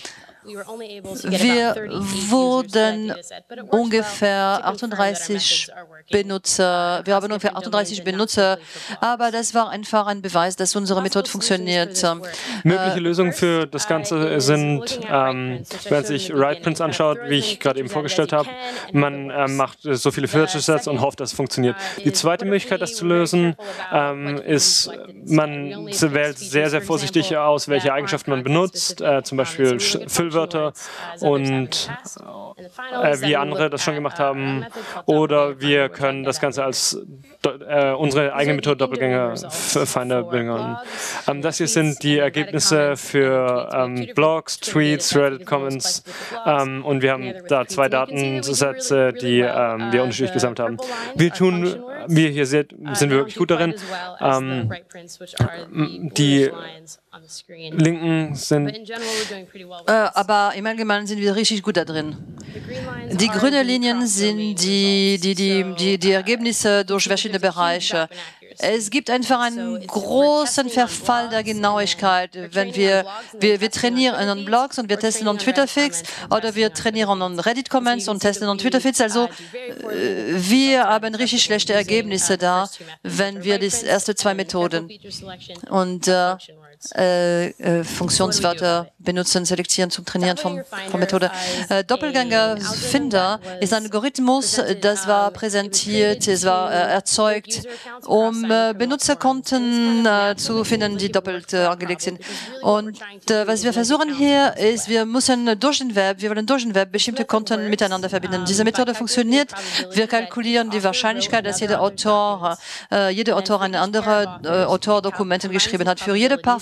Wir wurden ungefähr achtunddreißig Benutzer, wir haben ungefähr achtunddreißig Benutzer, aber das war einfach ein Beweis, dass unsere Methode funktioniert. Mögliche Lösungen für das Ganze sind, ähm, wenn sich WritePrints anschaut, wie ich gerade eben vorgestellt habe, man äh, macht so viele Search-Sets und hofft, dass es funktioniert. Die zweite Möglichkeit, das zu lösen, ähm, ist, man wählt sehr, sehr vorsichtig aus, welche Eigenschaften man benutzt, äh, zum Beispiel Füllwörter und äh, wie andere das schon gemacht haben, oder wir können das Ganze als äh, unsere eigene Methode Doppelgänger Finder bringen. Ähm, das hier sind die Ergebnisse für ähm, Blogs, Tweets, Reddit-Comments ähm, und wir haben da zwei Datensätze, die ähm, wir unterschiedlich gesammelt haben. Wir tun, wie ihr hier seht, sind wir wirklich gut darin. Ähm, die Linken sind äh, aber im Allgemeinen sind wir richtig gut da drin. Die grünen Linien sind die, die, die, die, die Ergebnisse durch verschiedene Bereiche. Es gibt einfach einen großen Verfall der Genauigkeit, wenn wir, wir, wir trainieren an Blogs und wir testen an Twitter-Fix oder wir trainieren an Reddit-Comments und testen an Twitter-Fix. Also wir haben richtig schlechte Ergebnisse da, wenn wir die ersten zwei Methoden und äh, äh, Funktionswörter benutzen, selektieren zum Trainieren von, von Methode. Äh, Doppelgänger-Finder ist ein Algorithmus, das war präsentiert, es war äh, erzeugt, um äh, Benutzerkonten äh, zu finden, die doppelt äh, angelegt sind. Und äh, was wir versuchen hier ist, wir müssen durch den Web, wir wollen durch den Web bestimmte Konten miteinander verbinden. Diese Methode funktioniert. Wir kalkulieren die Wahrscheinlichkeit, dass jeder Autor, äh, jeder Autor ein anderes äh, Autordokumenten geschrieben hat. Für jede Paar von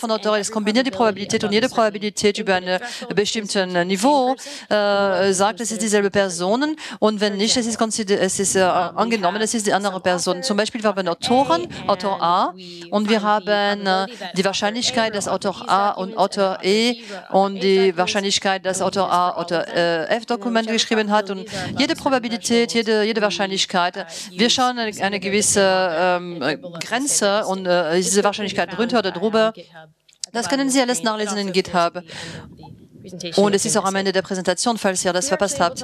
von Autor, es kombiniert die Probabilität und jede Probabilität über ein bestimmtes Niveau äh, sagt, es ist dieselbe Person und wenn nicht, es ist, es ist äh, angenommen, es ist die andere Person. Zum Beispiel, wir haben Autoren, Autor A und wir haben äh, die Wahrscheinlichkeit, dass Autor A und Autor E und die Wahrscheinlichkeit, dass Autor A Autor äh, F Dokumente geschrieben hat und jede Probabilität, jede, jede Wahrscheinlichkeit. Wir schauen eine, eine gewisse ähm, Grenze und äh, diese Wahrscheinlichkeit drunter oder drüber. Das können Sie alles nachlesen in GitHub. Und es ist auch am Ende der Präsentation, falls ihr das verpasst habt.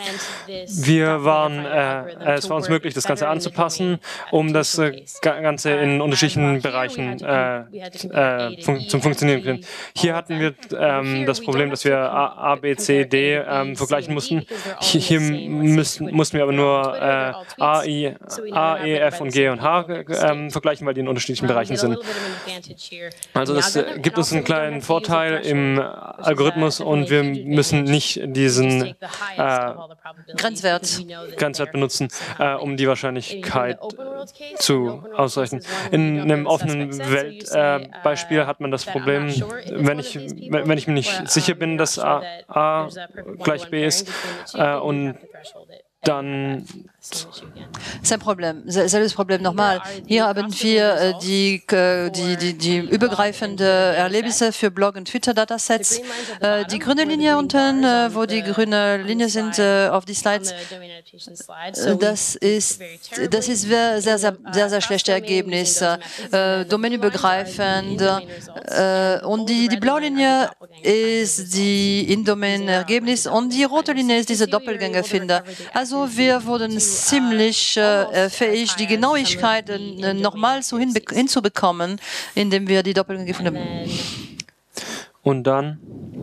Wir waren, äh, es war uns möglich, das Ganze anzupassen, um das äh, Ganze in unterschiedlichen Bereichen äh, äh, fun zum Funktionieren zu können. Hier hatten wir ähm, das Problem, dass wir A, A B, C, D ähm, vergleichen mussten. Hier, hier müssen, mussten wir aber nur äh, A, I, A, E, F und G und H ähm, vergleichen, weil die in unterschiedlichen Bereichen sind. Also das äh, gibt uns einen kleinen Vorteil im Algorithmus, und wir müssen nicht diesen äh, Grenzwert. Grenzwert benutzen, äh, um die Wahrscheinlichkeit zu ausrechnen. In einem offenen Weltbeispiel äh, hat man das Problem, wenn ich, wenn ich mir nicht sicher bin, dass A, A gleich B ist äh, und dann... Das ist ein Problem, selbes Problem nochmal. Hier haben wir äh, die, äh, die, die, die übergreifende Erlebnisse für Blog- und Twitter-Datasets. Äh, die grüne Linie unten, äh, wo die grüne Linie sind äh, auf die Slides, äh, das ist, das ist sehr, sehr, sehr, sehr, sehr schlechte Ergebnisse, äh, domainübergreifend. Äh, und die, die blaue Linie ist die In-Domain-Ergebnis und die rote Linie ist diese Doppelgängerfinder. Also wir wurden ziemlich äh, fähig, die Genauigkeit äh, nochmal so hinbe hinzubekommen, indem wir die Doppelgänge gefunden haben. Und dann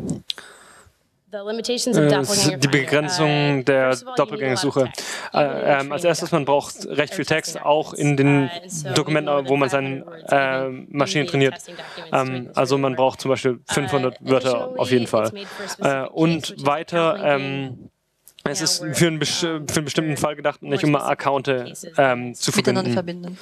äh, die Begrenzung der Doppelgängersuche. Äh, äh, als erstes, man braucht recht viel Text, auch in den Dokumenten, wo man seine äh, Maschine trainiert. Ähm, also man braucht zum Beispiel fünfhundert Wörter auf jeden Fall. Äh, und weiter, ähm, es ist für einen, für einen bestimmten Fall gedacht, nicht um Accounte ähm, zu verbinden. verbinden.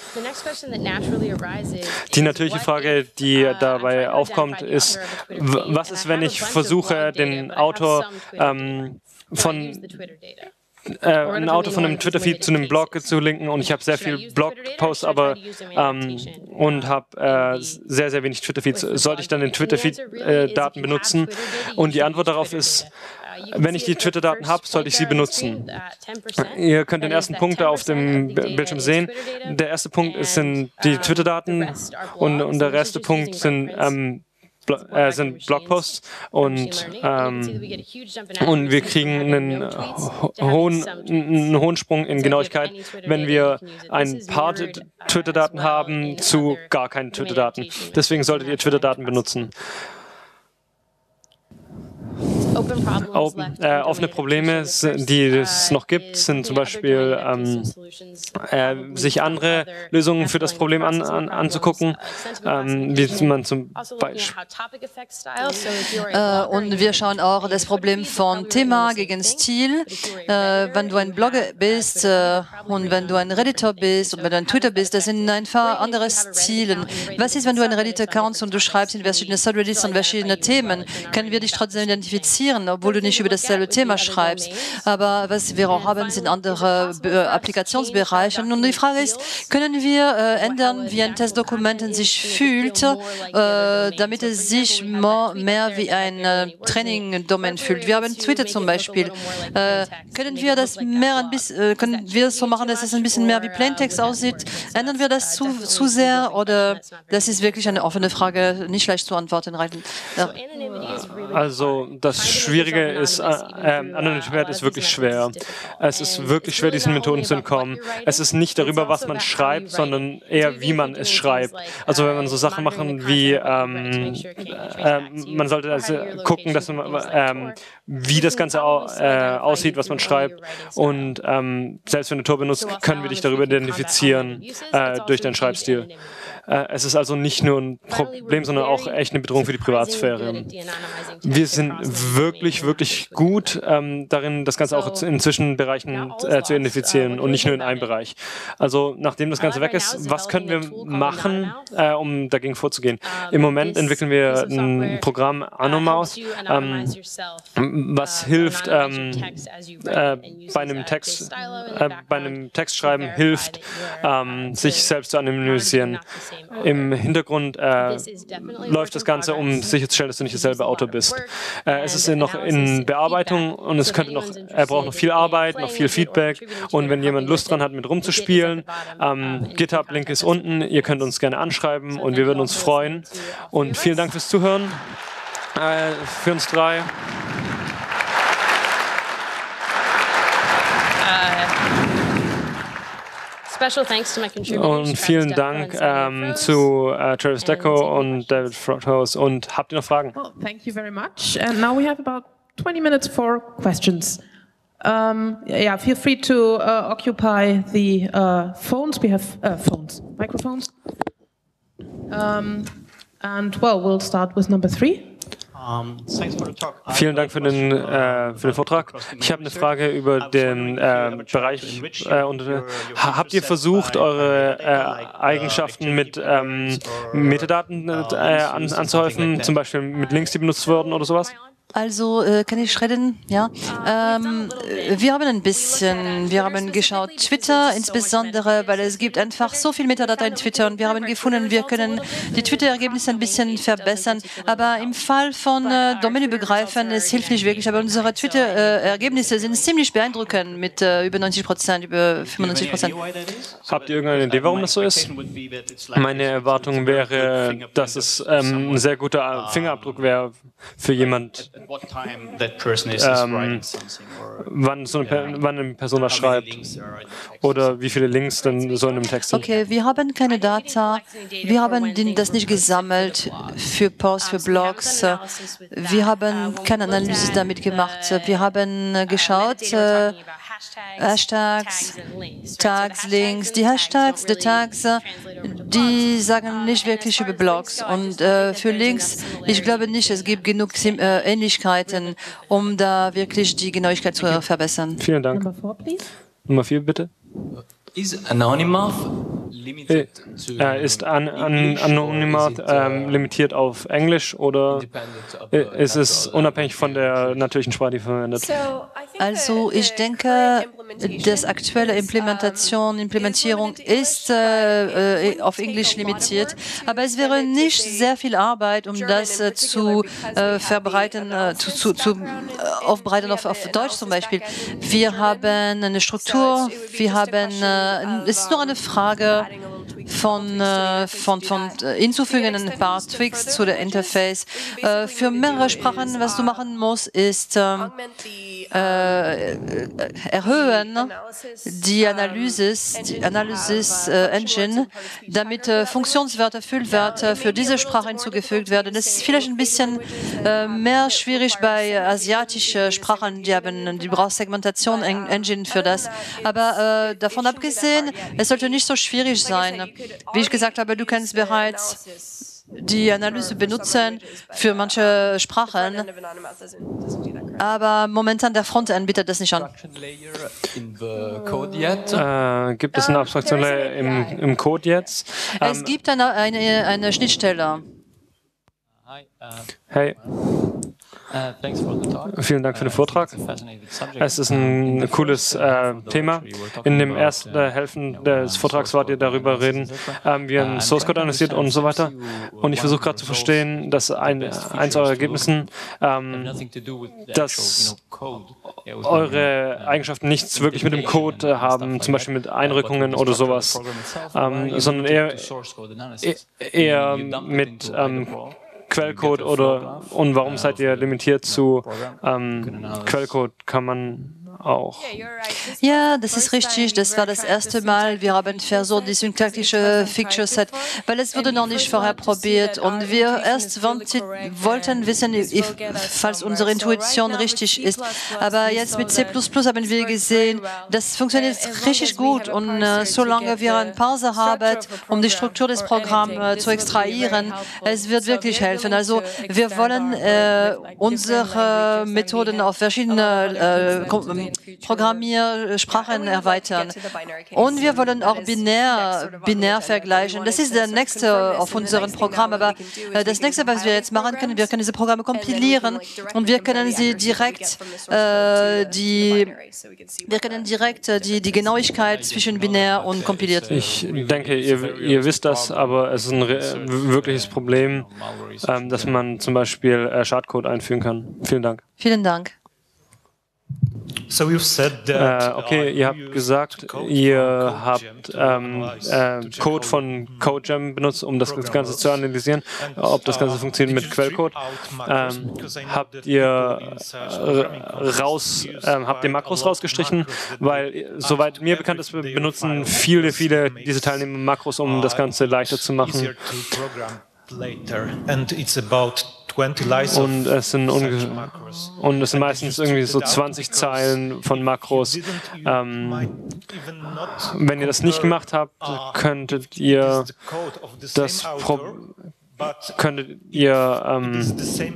Die natürliche Frage, die dabei aufkommt, ist, was ist, wenn ich versuche, den Autor ähm, von Äh, ein Auto von einem Twitter-Feed zu einem Blog zu linken und ich habe sehr viel Blogposts, aber ähm, und habe äh, sehr, sehr wenig Twitter-Feeds. Sollte ich dann den Twitter-Feed-Daten äh, benutzen? Und die Antwort darauf ist, wenn ich die Twitter-Daten habe, sollte ich sie benutzen. Ihr könnt den ersten Punkt da auf dem Bildschirm sehen. Der erste Punkt sind die Twitter-Daten und, und der erste Punkt sind ähm, Äh, sind Blogposts und, ähm, und wir kriegen einen hohen, einen hohen Sprung in Genauigkeit, wenn wir ein paar Twitter-Daten haben zu gar keinen Twitter-Daten. Deswegen solltet ihr Twitter-Daten benutzen. Open, äh, offene Probleme, die es noch gibt, sind zum Beispiel ähm, äh, sich andere Lösungen für das Problem an, an, anzugucken, ähm, wie man zum Beispiel. Äh, und wir schauen auch das Problem von Thema gegen Stil. Äh, wenn du ein Blogger bist äh, und wenn du ein Redditor bist und wenn du ein Twitter bist, das sind einfach andere Stile. Was ist, wenn du ein Reddit-Account und du schreibst in verschiedene Subreddits und verschiedene Themen? Können wir dich trotzdem identifizieren, obwohl du nicht über dasselbe Thema schreibst. Aber was wir auch haben, sind andere äh, Applikationsbereiche. Und die Frage ist, können wir äh, ändern, wie ein Testdokument sich fühlt, äh, damit es sich mehr, mehr wie ein äh, Training-Domain fühlt. Wir haben Twitter zum Beispiel. Äh, können wir das mehr ein bisschen, äh, können wir so machen, dass es ein bisschen mehr wie Plaintext aussieht? Ändern wir das zu, zu sehr oder das ist wirklich eine offene Frage, nicht leicht zu antworten. Ja. Also das Schwierige ist, äh, äh, Anonymität ist wirklich schwer. Es ist wirklich schwer, diesen Methoden zu entkommen. Es ist nicht darüber, was man schreibt, sondern eher, wie man es schreibt. Also wenn man so Sachen machen wie, ähm, äh, man sollte also gucken, dass man, ähm, wie das Ganze au äh, aussieht, was man schreibt. Und ähm, selbst wenn du Tor benutzt, können wir dich darüber identifizieren äh, durch deinen Schreibstil. Äh, es ist also nicht nur ein Problem, sondern auch echt eine Bedrohung für die Privatsphäre. Wir sind wirklich, wirklich gut ähm, darin, das Ganze auch in Zwischenbereichen äh, zu identifizieren und nicht nur in einem Bereich. Also nachdem das Ganze weg ist, was können wir machen, äh, um dagegen vorzugehen? Im Moment entwickeln wir ein Programm Anomauth, ähm, was hilft ähm, äh, bei einem Text, äh, bei einem Textschreiben hilft, ähm, sich selbst zu anonymisieren. Im Hintergrund äh, läuft das Ganze, um sicherzustellen, dass du nicht dasselbe Autor bist. Äh, es ist noch in Bearbeitung und es könnte noch, er braucht noch viel Arbeit, noch viel Feedback, und wenn jemand Lust dran hat, mit rumzuspielen, ähm, GitHub-Link ist unten, ihr könnt uns gerne anschreiben und wir würden uns freuen. Und vielen Dank fürs Zuhören, äh, für uns drei. Und vielen Dank ähm, zu äh, Travis Deco und David Frothouse. Und habt ihr noch Fragen? Well, thank you very much. And now we have about twenty minutes for questions. Um, yeah, feel free to uh, occupy the uh, phones. We have uh, phones, microphones. Um, and well, we'll start with number three. Vielen Dank für den, äh, für den Vortrag. Ich habe eine Frage über den äh, Bereich. Äh, und, äh, habt ihr versucht, eure äh, Eigenschaften mit ähm, Metadaten äh, an, anzuhäufen, zum Beispiel mit Links, die benutzt wurden oder sowas? Also, äh, kann ich reden? Ja. Ähm, wir haben ein bisschen, wir haben geschaut, Twitter insbesondere, weil es gibt einfach so viel Metadata in Twitter und wir haben gefunden, wir können die Twitter-Ergebnisse ein bisschen verbessern. Aber im Fall von äh, domänenübergreifend, es hilft nicht wirklich. Aber unsere Twitter-Ergebnisse sind ziemlich beeindruckend mit äh, über neunzig Prozent, über fünfundneunzig Prozent. Habt ihr irgendeine Idee, warum das so ist? Meine Erwartung wäre, dass es ähm, ein sehr guter Fingerabdruck wäre für jemand, ähm, wann, so eine, wann eine Person das schreibt oder wie viele Links denn so in einem Text sind. Okay, wir haben keine Data, wir haben den, das nicht gesammelt für Posts, für Blogs, wir haben keine Analyse damit gemacht, wir haben geschaut, äh, Hashtags, Tags, Links. Die Hashtags, die Tags, die sagen nicht wirklich über Blogs. Und äh, für Links, ich glaube nicht, es gibt genug äh, Ähnlichkeiten, um da wirklich die Genauigkeit zu verbessern. Vielen Dank. Number four, please. Nummer vier, bitte. Is Anonymous limited to Äh, ist an, an, Anonymous ähm, limitiert auf Englisch oder äh, ist es unabhängig von der natürlichen Sprache, die verwendet? Also ich denke, das aktuelle Implementation, Implementierung ist äh, äh, auf Englisch limitiert, aber es wäre nicht sehr viel Arbeit, um das äh, zu äh, verbreiten, äh, zu, zu, zu äh, aufbereiten auf, auf Deutsch zum Beispiel. Wir haben eine Struktur, wir haben, äh, es ist nur eine Frage von, äh, von, von äh, hinzufügen ein paar Tricks zu der Interface. Äh, für mehrere Sprachen, was du machen musst, ist ähm, äh, erhöhen die Analysis, die Analysis äh, Engine, damit äh, Funktionswörter, Füllwörter für diese Sprache hinzugefügt werden. Das ist vielleicht ein bisschen äh, mehr schwierig bei asiatischen Sprachen, die haben die braucht Segmentation Engine für das. Aber äh, davon abgesehen, es sollte nicht so schwierig sein. Wie ich gesagt habe, du kannst bereits die Analyse benutzen für manche Sprachen, aber momentan der Frontend bietet das nicht an. Äh, gibt es eine Abstraktionslayer im, im Code jetzt? Es Ähm, gibt eine, eine, eine Schnittstelle. hey, vielen Dank für den Vortrag. Es ist ein cooles äh, Thema. In dem ersten äh, Hälften des Vortrags wart ihr darüber reden, ähm, wie ein Source Code analysiert und so weiter. Und ich versuche gerade zu verstehen, dass ein, eins eurer Ergebnissen, ähm, dass eure Eigenschaften nichts wirklich mit dem Code äh, haben, zum Beispiel mit Einrückungen oder sowas, ähm, sondern eher, eher mit ähm, Quellcode oder und warum seid ihr limitiert zu ähm, Quellcode? Kann man auch. Ja, das ist richtig. Das war das erste Mal. Wir haben versucht, die syntaktische Feature Set, weil es wurde noch nicht vorher probiert. Und wir erst wollten wissen, falls unsere Intuition richtig ist. Aber jetzt mit C plus plus haben wir gesehen, das funktioniert richtig gut. Und äh, solange wir einen Parser haben, um die Struktur des Programms äh, zu extrahieren, es wird wirklich helfen. Also wir wollen äh, unsere Methoden auf verschiedene äh, Programmiersprachen erweitern. Und wir wollen auch binär, binär vergleichen. Das ist der nächste auf unserem Programm. Aber äh, das nächste, was wir jetzt machen können, wir können diese Programme kompilieren und wir können sie direkt äh, die wir können direkt äh, die, die Genauigkeit zwischen binär und kompiliert. Ich denke, ihr, ihr wisst das, aber es ist ein wirkliches Problem, ähm, dass man zum Beispiel äh, Schadcode einfügen kann. Vielen Dank. Vielen Dank. So you've said that, äh, okay, ihr habt gesagt, ihr habt ähm, äh, Code von CodeGem benutzt, um das Ganze zu analysieren, ob das Ganze funktioniert mit Quellcode. Ähm, habt ihr äh, raus, äh, habt ihr Makros rausgestrichen? Weil, soweit mir bekannt ist, benutzen viele, viele diese Teilnehmer Makros, um das Ganze leichter zu machen. Und es sind, und es sind meistens irgendwie so zwanzig Zeilen von Makros. Ähm, wenn ihr das nicht gemacht habt, könntet ihr das Pro könntet ihr ähm,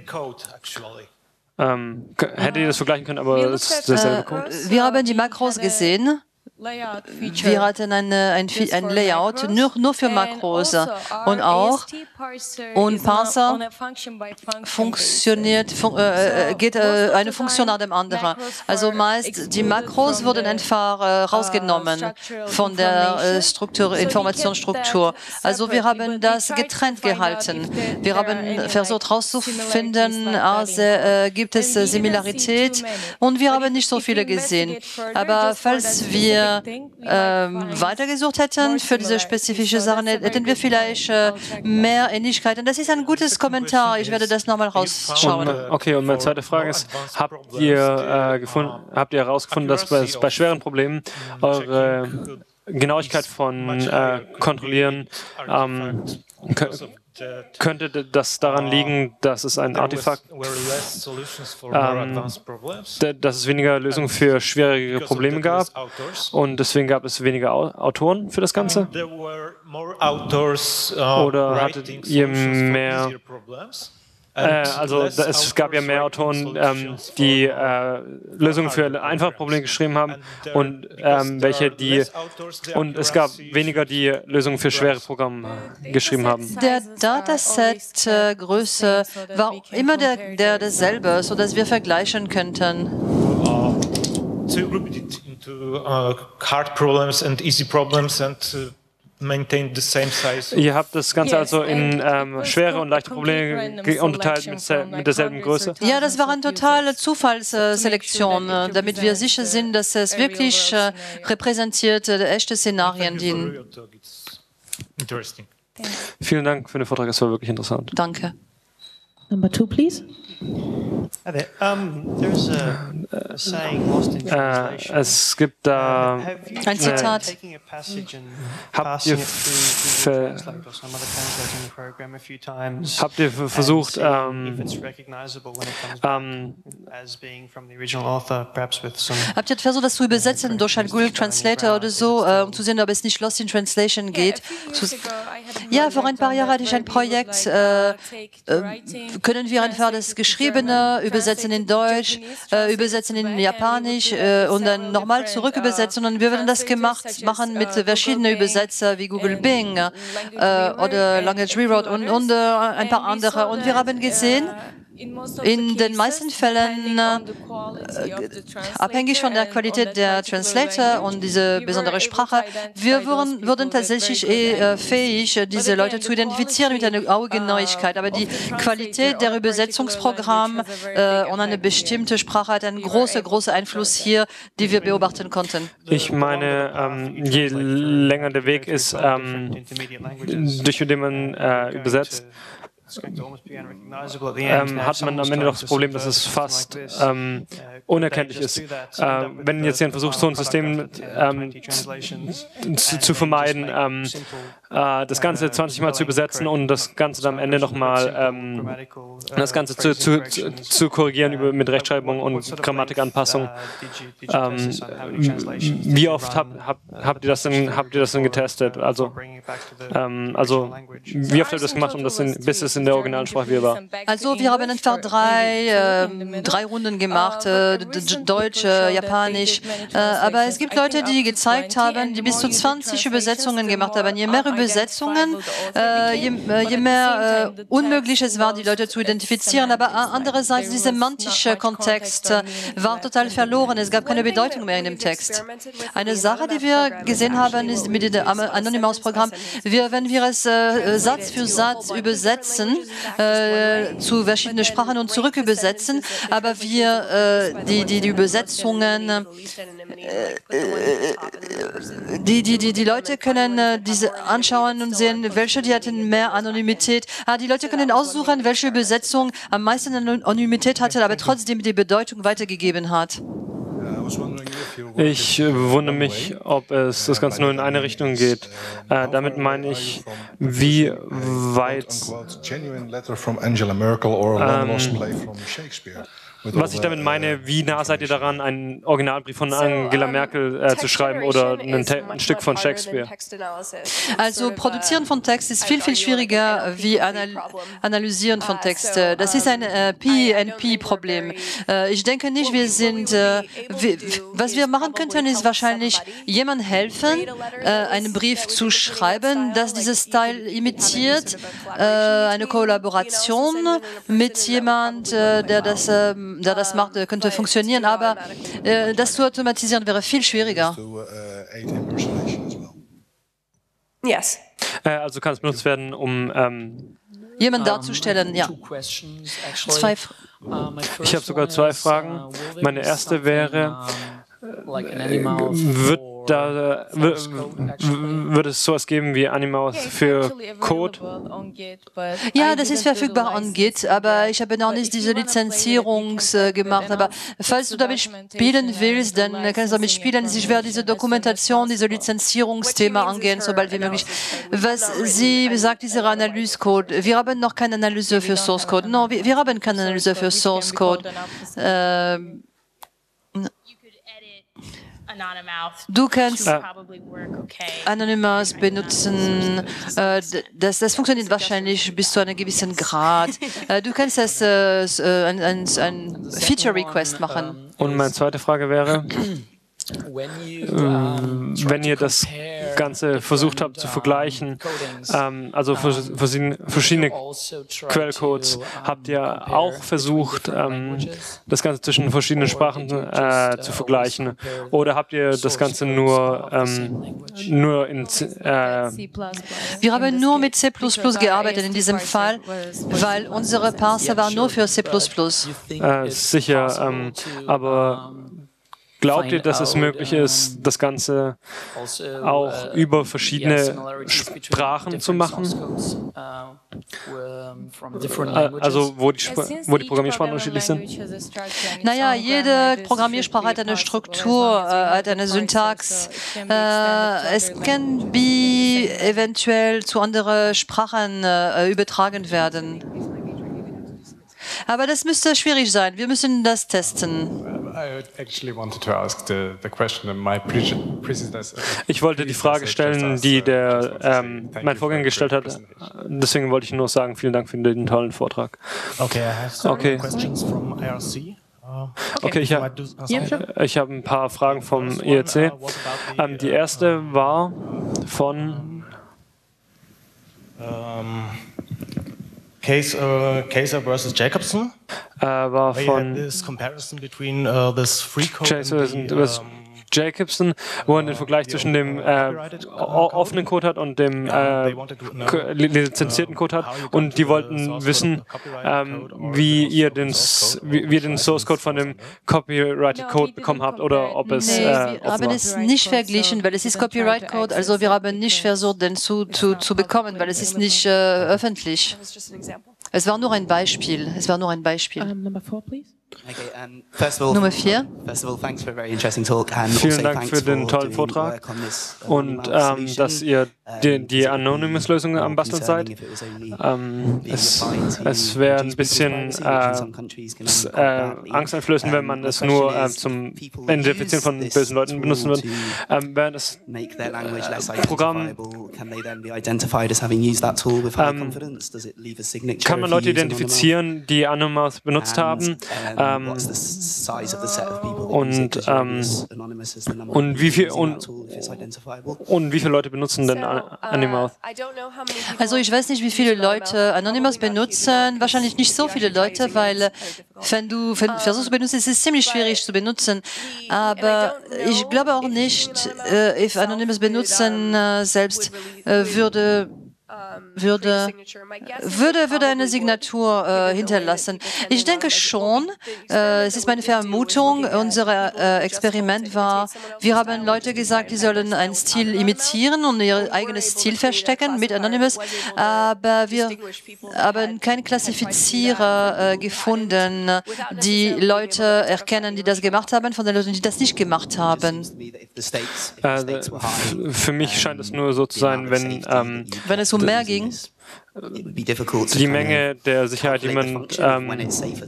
ähm, hättet ihr das vergleichen können, aber es ist derselbe Code. Äh, wir haben die Makros gesehen. Wir hatten eine, ein, ein Layout nur, nur für Makros und auch und Parser funktioniert, fun äh, geht äh, eine Funktion nach dem anderen. Also meist die Makros wurden einfach äh, rausgenommen von der äh, Struktur, Informationsstruktur. Also wir haben das getrennt gehalten. Wir haben versucht herauszufinden, also, äh, gibt es äh, Similarität und wir haben nicht so viele gesehen. Aber falls wir ähm, weitergesucht hätten für diese spezifische Sachen, hätten wir vielleicht äh, mehr Ähnlichkeiten. Das ist ein gutes Kommentar. Ich werde das nochmal rausschauen. Und, okay, und meine zweite Frage ist, habt ihr, äh, gefunden, habt ihr herausgefunden, dass bei, bei schweren Problemen eure Genauigkeit von äh, Kontrollieren ähm, könnte das daran liegen, dass es ein Artefakt, ähm, dass es weniger Lösungen für schwierige Probleme gab und deswegen gab es weniger Autoren für das Ganze? Oder hattet ihr mehr... Äh, also es gab ja mehr Autoren, ähm, die äh, Lösungen für einfache Probleme geschrieben haben und ähm, welche die und es gab weniger, die Lösungen für schwere Programme geschrieben haben. Der Dataset-Größe äh, war immer der, der derselbe, sodass wir vergleichen könnten. So you grouped it into uh, hard problems and easy problems and uh, maintained the same size. Ihr habt das Ganze also in ähm, schwere und leichte Probleme unterteilt mit, mit derselben Größe? Ja, das war eine totale Zufallsselektion, äh, damit wir sicher sind, dass es wirklich äh, repräsentiert äh, echte Szenarien dienen. Vielen Dank für den Vortrag, es war wirklich interessant. Danke. Number two, please. Hi there. Um, there's a, a saying lost in Äh, translation. es gibt da Have you Ein tried Zitat. taking a passage and Habt passing ihr it through Google Translate or some other translating program a few times? Habt ihr and versucht, seeing ähm, if it's recognizable when it comes back ähm, as being from the original author, perhaps with some. Habt ihr versucht, das zu übersetzen durch einen Google Translator oder so, äh, um zu sehen, ob es nicht Lost in Translation geht? Zu, ja, vor ein paar Jahren hatte ich ein Projekt, äh, äh, können wir einfach das Geschriebene übersetzen in Deutsch, äh, übersetzen in Japanisch äh, und dann nochmal zurück übersetzen. Und wir würden das gemacht machen mit verschiedenen Übersetzer wie Google Bing äh, oder Language Rewrote und, und äh, ein paar andere. Und wir haben gesehen, in den meisten Fällen, äh, abhängig von der Qualität der Translator und diese besondere Sprache, wir würden, würden tatsächlich eh, fähig, diese Leute zu identifizieren mit einer Augengenauigkeit. Aber die Qualität der Übersetzungsprogramme äh, und eine bestimmte Sprache hat einen großen, großen Einfluss hier, die wir beobachten konnten. Ich meine, ähm, je länger der Weg ist, ähm, durch den man äh, übersetzt, ähm, hat man am Ende doch das Problem, dass es fast ähm, unerkenntlich ist. Äh, wenn jetzt jemand versucht, so ein System ähm, zu, zu vermeiden, ähm, äh, das Ganze zwanzig Mal zu übersetzen und das Ganze dann am Ende nochmal ähm, das Ganze zu, zu, zu korrigieren über, mit Rechtschreibung und Grammatikanpassung. Ähm, wie oft hab, hab, habt, ihr das denn, habt ihr das denn getestet? Also, ähm, also wie oft habt ihr das gemacht, um das in, bis es in der Originalsprache wieder war? Also wir haben etwa drei, äh, drei Runden gemacht, äh, Deutsch, äh, Japanisch, äh, aber es gibt Leute, die gezeigt haben, die bis zu zwanzig Übersetzungen gemacht haben. Je mehr Übersetzungen, äh, je, äh, je mehr äh, unmöglich es war, die Leute zu identifizieren, aber andererseits dieser semantische Kontext äh, war total verloren, es gab keine Bedeutung mehr in dem Text. Eine Sache, die wir gesehen haben, ist mit dem Anonymous-Programm, wir, wenn wir es äh, Satz für Satz übersetzen, äh, zu verschiedenen Sprachen und zurück übersetzen, aber wir äh, die, die, die Übersetzungen, äh, äh, die, die, die, die Leute können äh, diese anschauen und sehen, welche die hatten mehr Anonymität. Ah, die Leute können aussuchen, welche Übersetzung am meisten Anonymität hatte, aber trotzdem die Bedeutung weitergegeben hat. Ich wundere mich, ob es das Ganze nur in eine Richtung geht. Äh, damit meine ich, wie weit ähm, was ich damit meine, wie nah seid ihr daran, einen Originalbrief von Angela Merkel äh, zu schreiben oder ein, ein Stück von Shakespeare? Also Produzieren von Text ist viel, viel schwieriger wie Anal Analysieren von Text. Das ist ein äh, P N P-Problem. Äh, ich denke nicht, wir sind, äh, wir, was wir machen könnten, ist wahrscheinlich jemandem helfen, äh, einen Brief zu schreiben, das dieses Style imitiert, äh, eine Kollaboration mit jemand, äh, der das äh, da das macht, könnte funktionieren, aber äh, das zu automatisieren wäre viel schwieriger. Yes. Äh, also kann es benutzt werden, um ähm, jemanden darzustellen, ja. Zwei F ich habe sogar zwei Fragen. Meine erste wäre, wird da wird es sowas geben wie Animaus für Code? Ja, das ist verfügbar on Git, aber ich habe noch nicht diese Lizenzierung äh, gemacht. Aber falls du damit spielen willst, dann kannst du damit spielen. Ich werde diese Dokumentation, diese Lizenzierungsthema angehen, sobald wie möglich. Was sie sagt, dieser Analysecode, wir haben noch keine Analyse für Source Code. No, wir, wir haben keine Analyse für Source Code. Äh, Du kannst äh, Anonymous benutzen, äh, das, das funktioniert wahrscheinlich bis zu einem gewissen Grad. Äh, du kannst das äh, ein, ein, ein Feature-Request machen. Und meine zweite Frage wäre, wenn ihr das Ganze versucht habt zu vergleichen, ähm, also verschiedene Quellcodes, habt ihr auch versucht, ähm, das Ganze zwischen verschiedenen Sprachen äh, zu vergleichen? Oder habt ihr das Ganze nur, ähm, nur in äh Wir haben nur mit C plus plus gearbeitet in diesem Fall, weil unsere Parser war nur für C plus plus. Äh, sicher, ähm, aber glaubt ihr, dass es möglich ist, das Ganze auch über verschiedene Sprachen zu machen? Also wo die, wo die Programmiersprachen unterschiedlich sind? Naja, jede Programmiersprache hat eine Struktur, äh, hat eine Syntax. Äh, es kann be eventuell zu anderen Sprachen äh, übertragen werden. Aber das müsste schwierig sein. Wir müssen das testen. Ich wollte die Frage stellen, die der, ähm, mein Vorgänger gestellt hat. Deswegen wollte ich nur sagen, vielen Dank für den tollen Vortrag. Okay, okay. Okay. Okay, ich habe ich hab ein paar Fragen vom I R C. Ähm, die erste war von um, Case, uh, Kaiser versus Jacobson. Äh, war von Chaser und Jacobson, wo er den Vergleich zwischen dem äh, offenen Code hat und dem äh, lizenzierten Code hat. Und die wollten wissen, ähm, wie ihr den, wie, wie ihr den Source Code von dem Copyrighted Code bekommen habt oder ob es. Nee, äh, wir haben es nicht verglichen, weil es ist Copyright Code. Also wir haben nicht versucht, den zu, zu, zu bekommen, weil es ist nicht äh, öffentlich. Es war nur ein Beispiel. Es war nur ein Beispiel. Um, number four, please. Okay, um, first of all, Nummer vier. First of all, thanks for a very interesting talk. And Vielen also Dank thanks für den for tollen doing Vortrag work on this und anonymous ähm, solution. dass ihr die, Um, die is it Anonymous-Lösung more am Basteln seid. concerning if it was only Ähm, being es, applied to es wäre ein reduce bisschen people's privacy, which in some äh, countries can s- end quite äh, badly. angsteinflößend, wenn man Um, my es nur question äh, is, zum people Identifizieren use von this bösen Leuten benutzen tool würden. to Ähm, wäre das make their language less Programm- identifiable. Can they then be identified as having used that tool with high Ähm, confidence? Does it leave a signature kann man if you Leute use Anonymous? identifizieren, die Anonymous benutzt haben? And, um, Ähm, what's the size of the set of people that und, use it? Does your ähm, use Anonymous as the number und of wie people viel- using und- that tool if it's identifiable? Und wie viele Leute benutzen denn An- Anonymous? Also ich weiß nicht, wie viele Leute Anonymous benutzen. Wahrscheinlich nicht so viele Leute, weil äh, wenn du wenn du versuchst zu benutzen, ist es ziemlich schwierig zu benutzen. Aber ich glaube auch nicht, äh, if Anonymous benutzen äh, selbst äh, würde würde, würde, würde eine Signatur äh, hinterlassen. Ich denke schon, äh, es ist meine Vermutung, unser äh, Experiment war, wir haben Leute gesagt, die sollen einen Stil imitieren und ihr eigenes Stil verstecken mit Anonymous, aber wir haben keinen Klassifizierer äh, gefunden, die Leute erkennen, die das gemacht haben, von den Leuten, die das nicht gemacht haben. Äh, f- für mich scheint es nur so zu sein, wenn ähm, Wenn es um mehr ging, die Menge der Sicherheit, die man ähm, äh,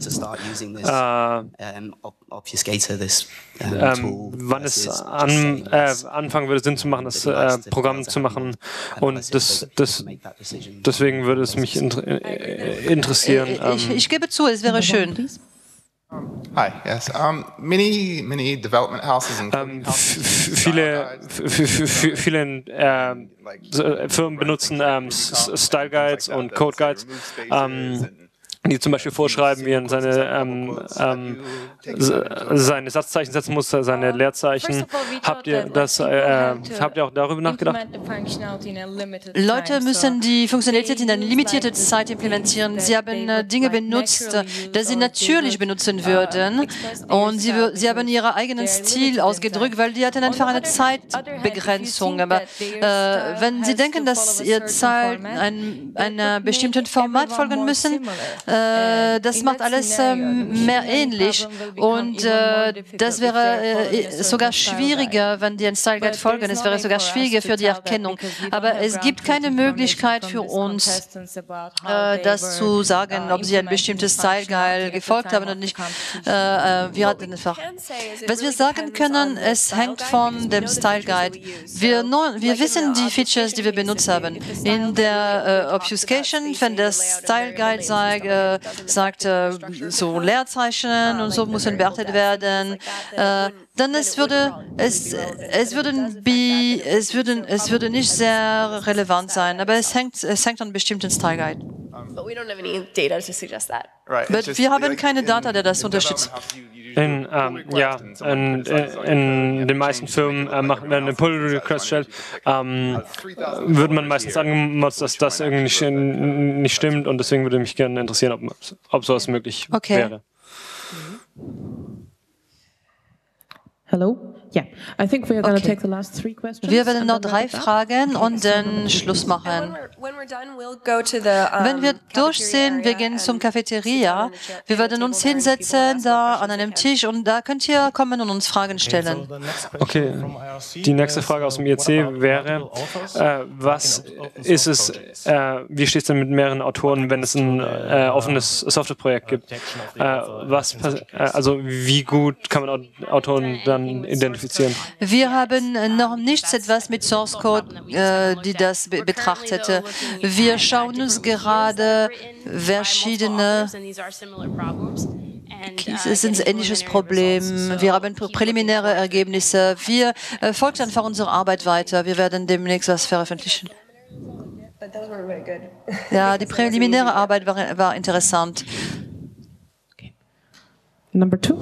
ähm, wann es an, äh, anfangen würde, Sinn zu machen, das äh, Programm zu machen. Und das, das, deswegen würde es mich inter äh, interessieren. ich, Ähm, ich gebe zu, es wäre schön. Hi, yes. Um, many, many development houses and Ähm, f- f- viele, f- f- f- viele ähm, so, äh, Firmen benutzen ähm, S- S- Style Guides und Code Guides, ähm, die zum Beispiel vorschreiben, wie er seine, ähm, ähm, se- seine Satzzeichen setzen muss, seine Leerzeichen. Habt ihr das? Äh, habt ihr auch darüber nachgedacht? Leute müssen die Funktionalität in eine limitierte Zeit implementieren. Sie haben äh, Dinge benutzt, äh, die sie natürlich benutzen würden. Und sie, wür- sie haben ihren eigenen Stil ausgedrückt, weil die hatten einfach eine Zeitbegrenzung. Aber äh, wenn sie denken, dass ihr Zahl ein, einem bestimmten Format folgen müssen, äh, das macht alles ähm, mehr ähnlich. Und äh, das wäre äh, sogar schwieriger, wenn die ein Style Guide folgen. Es wäre sogar schwieriger für die Erkennung. Aber es gibt keine Möglichkeit für uns, äh, das zu sagen, ob sie ein bestimmtes Style Guide gefolgt haben oder nicht. Äh, äh, wir hatten einfach. Was wir sagen können, es hängt von dem Style Guide. Wir, nur, wir wissen die Features, die wir benutzt haben. In der äh, Obfuscation, wenn der Style Guide sagt, äh, sagt äh, so Leerzeichen und so müssen beachtet werden, äh, dann es würde es es würden be, es würden es würde nicht sehr relevant sein, aber es hängt es hängt an bestimmten Style Guide. But we don't have any data to suggest that. right. Aber it's just wir haben like keine in- Data, der das in unterstützt. development houses, you- you usually In, pull ähm, request ja, and someone in, criticizes, like, in okay, den meisten Firmen äh, machen, wenn eine Pull-Request stellt, ähm, wird man meistens angemotzt, dass das irgendwie nicht, nicht stimmt, und deswegen würde mich gerne interessieren, ob, ob sowas möglich Okay. wäre. Hello? Yeah, I think we are going to Okay. take the last three questions. Wir werden and noch then drei wrap it up. Fragen und dann Schluss When machen. we're, when we're done, we'll go to the, um, Wenn wir durch cafeteria sind, wir area gehen zum and Cafeteria. Wir werden uns hinsetzen da an einem Tisch und da könnt ihr kommen und uns Fragen stellen. Okay, die nächste Frage aus dem I R C wäre, äh, was ist es, äh, wie steht es denn mit mehreren Autoren, wenn es ein äh, offenes Softwareprojekt gibt? Äh, was, pass- äh, also wie gut kann man Au- Autoren dann identifizieren? Wir haben noch nichts etwas mit Source Code, äh, die das be betrachtete. Wir schauen uns gerade verschiedene. Es ist ein ähnliches Problem. Wir haben prä- präliminäre Ergebnisse. Wir äh, folgen einfach unserer Arbeit weiter. Wir werden demnächst was veröffentlichen. But those were really good. Ja, die präliminäre Arbeit war, war interessant. Number two.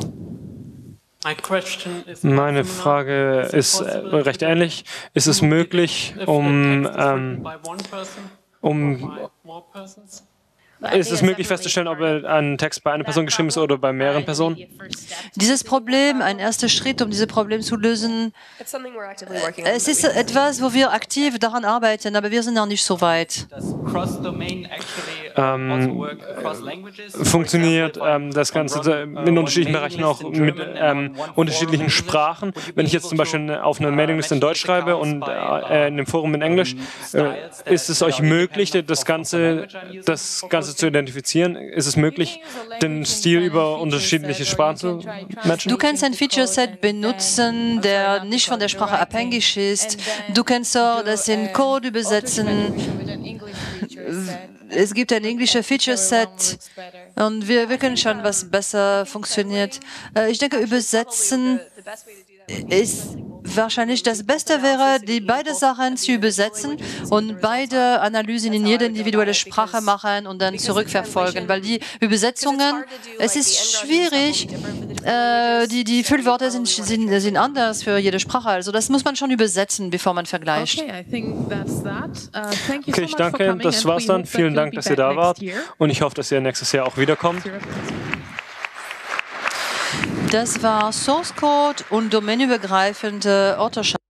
Meine Frage ist äh, recht ähnlich. Ist es möglich, um, ähm, um ist es möglich festzustellen, ob ein Text bei einer Person geschrieben ist oder bei mehreren Personen? Dieses Problem, ein erster Schritt, um dieses Problem zu lösen, It's something we're actively working on. es ist etwas, wo wir aktiv daran arbeiten, aber wir sind noch nicht so weit. Does cross-domain actually ähm, funktioniert ähm, das Ganze in unterschiedlichen Bereichen auch mit ähm, unterschiedlichen Sprachen. Wenn ich jetzt zum Beispiel auf eine Mailingliste in Deutsch schreibe und äh, in einem Forum in Englisch, äh, ist es euch möglich, das Ganze, das Ganze zu identifizieren? Ist es möglich, den Stil über unterschiedliche Sprachen zu matchen? Du kannst ein Feature-Set benutzen, der nicht von der Sprache abhängig ist. Du kannst auch das in Code übersetzen. Es gibt ein englisches Feature-Set und wir, wir können schauen, was besser funktioniert. Äh, ich denke, übersetzen ist wahrscheinlich das Beste wäre, die beide Sachen zu übersetzen und beide Analysen in jede individuelle Sprache machen und dann zurückverfolgen, weil die Übersetzungen, es ist schwierig, äh, die, die Füllwörter sind, sind, sind anders für jede Sprache, also das muss man schon übersetzen, bevor man vergleicht. Okay, ich danke, das war's dann. Vielen Dank, dass ihr da wart und ich hoffe, dass ihr nächstes Jahr auch wiederkommt. Das war Source Code und domänübergreifende Orthoschaften.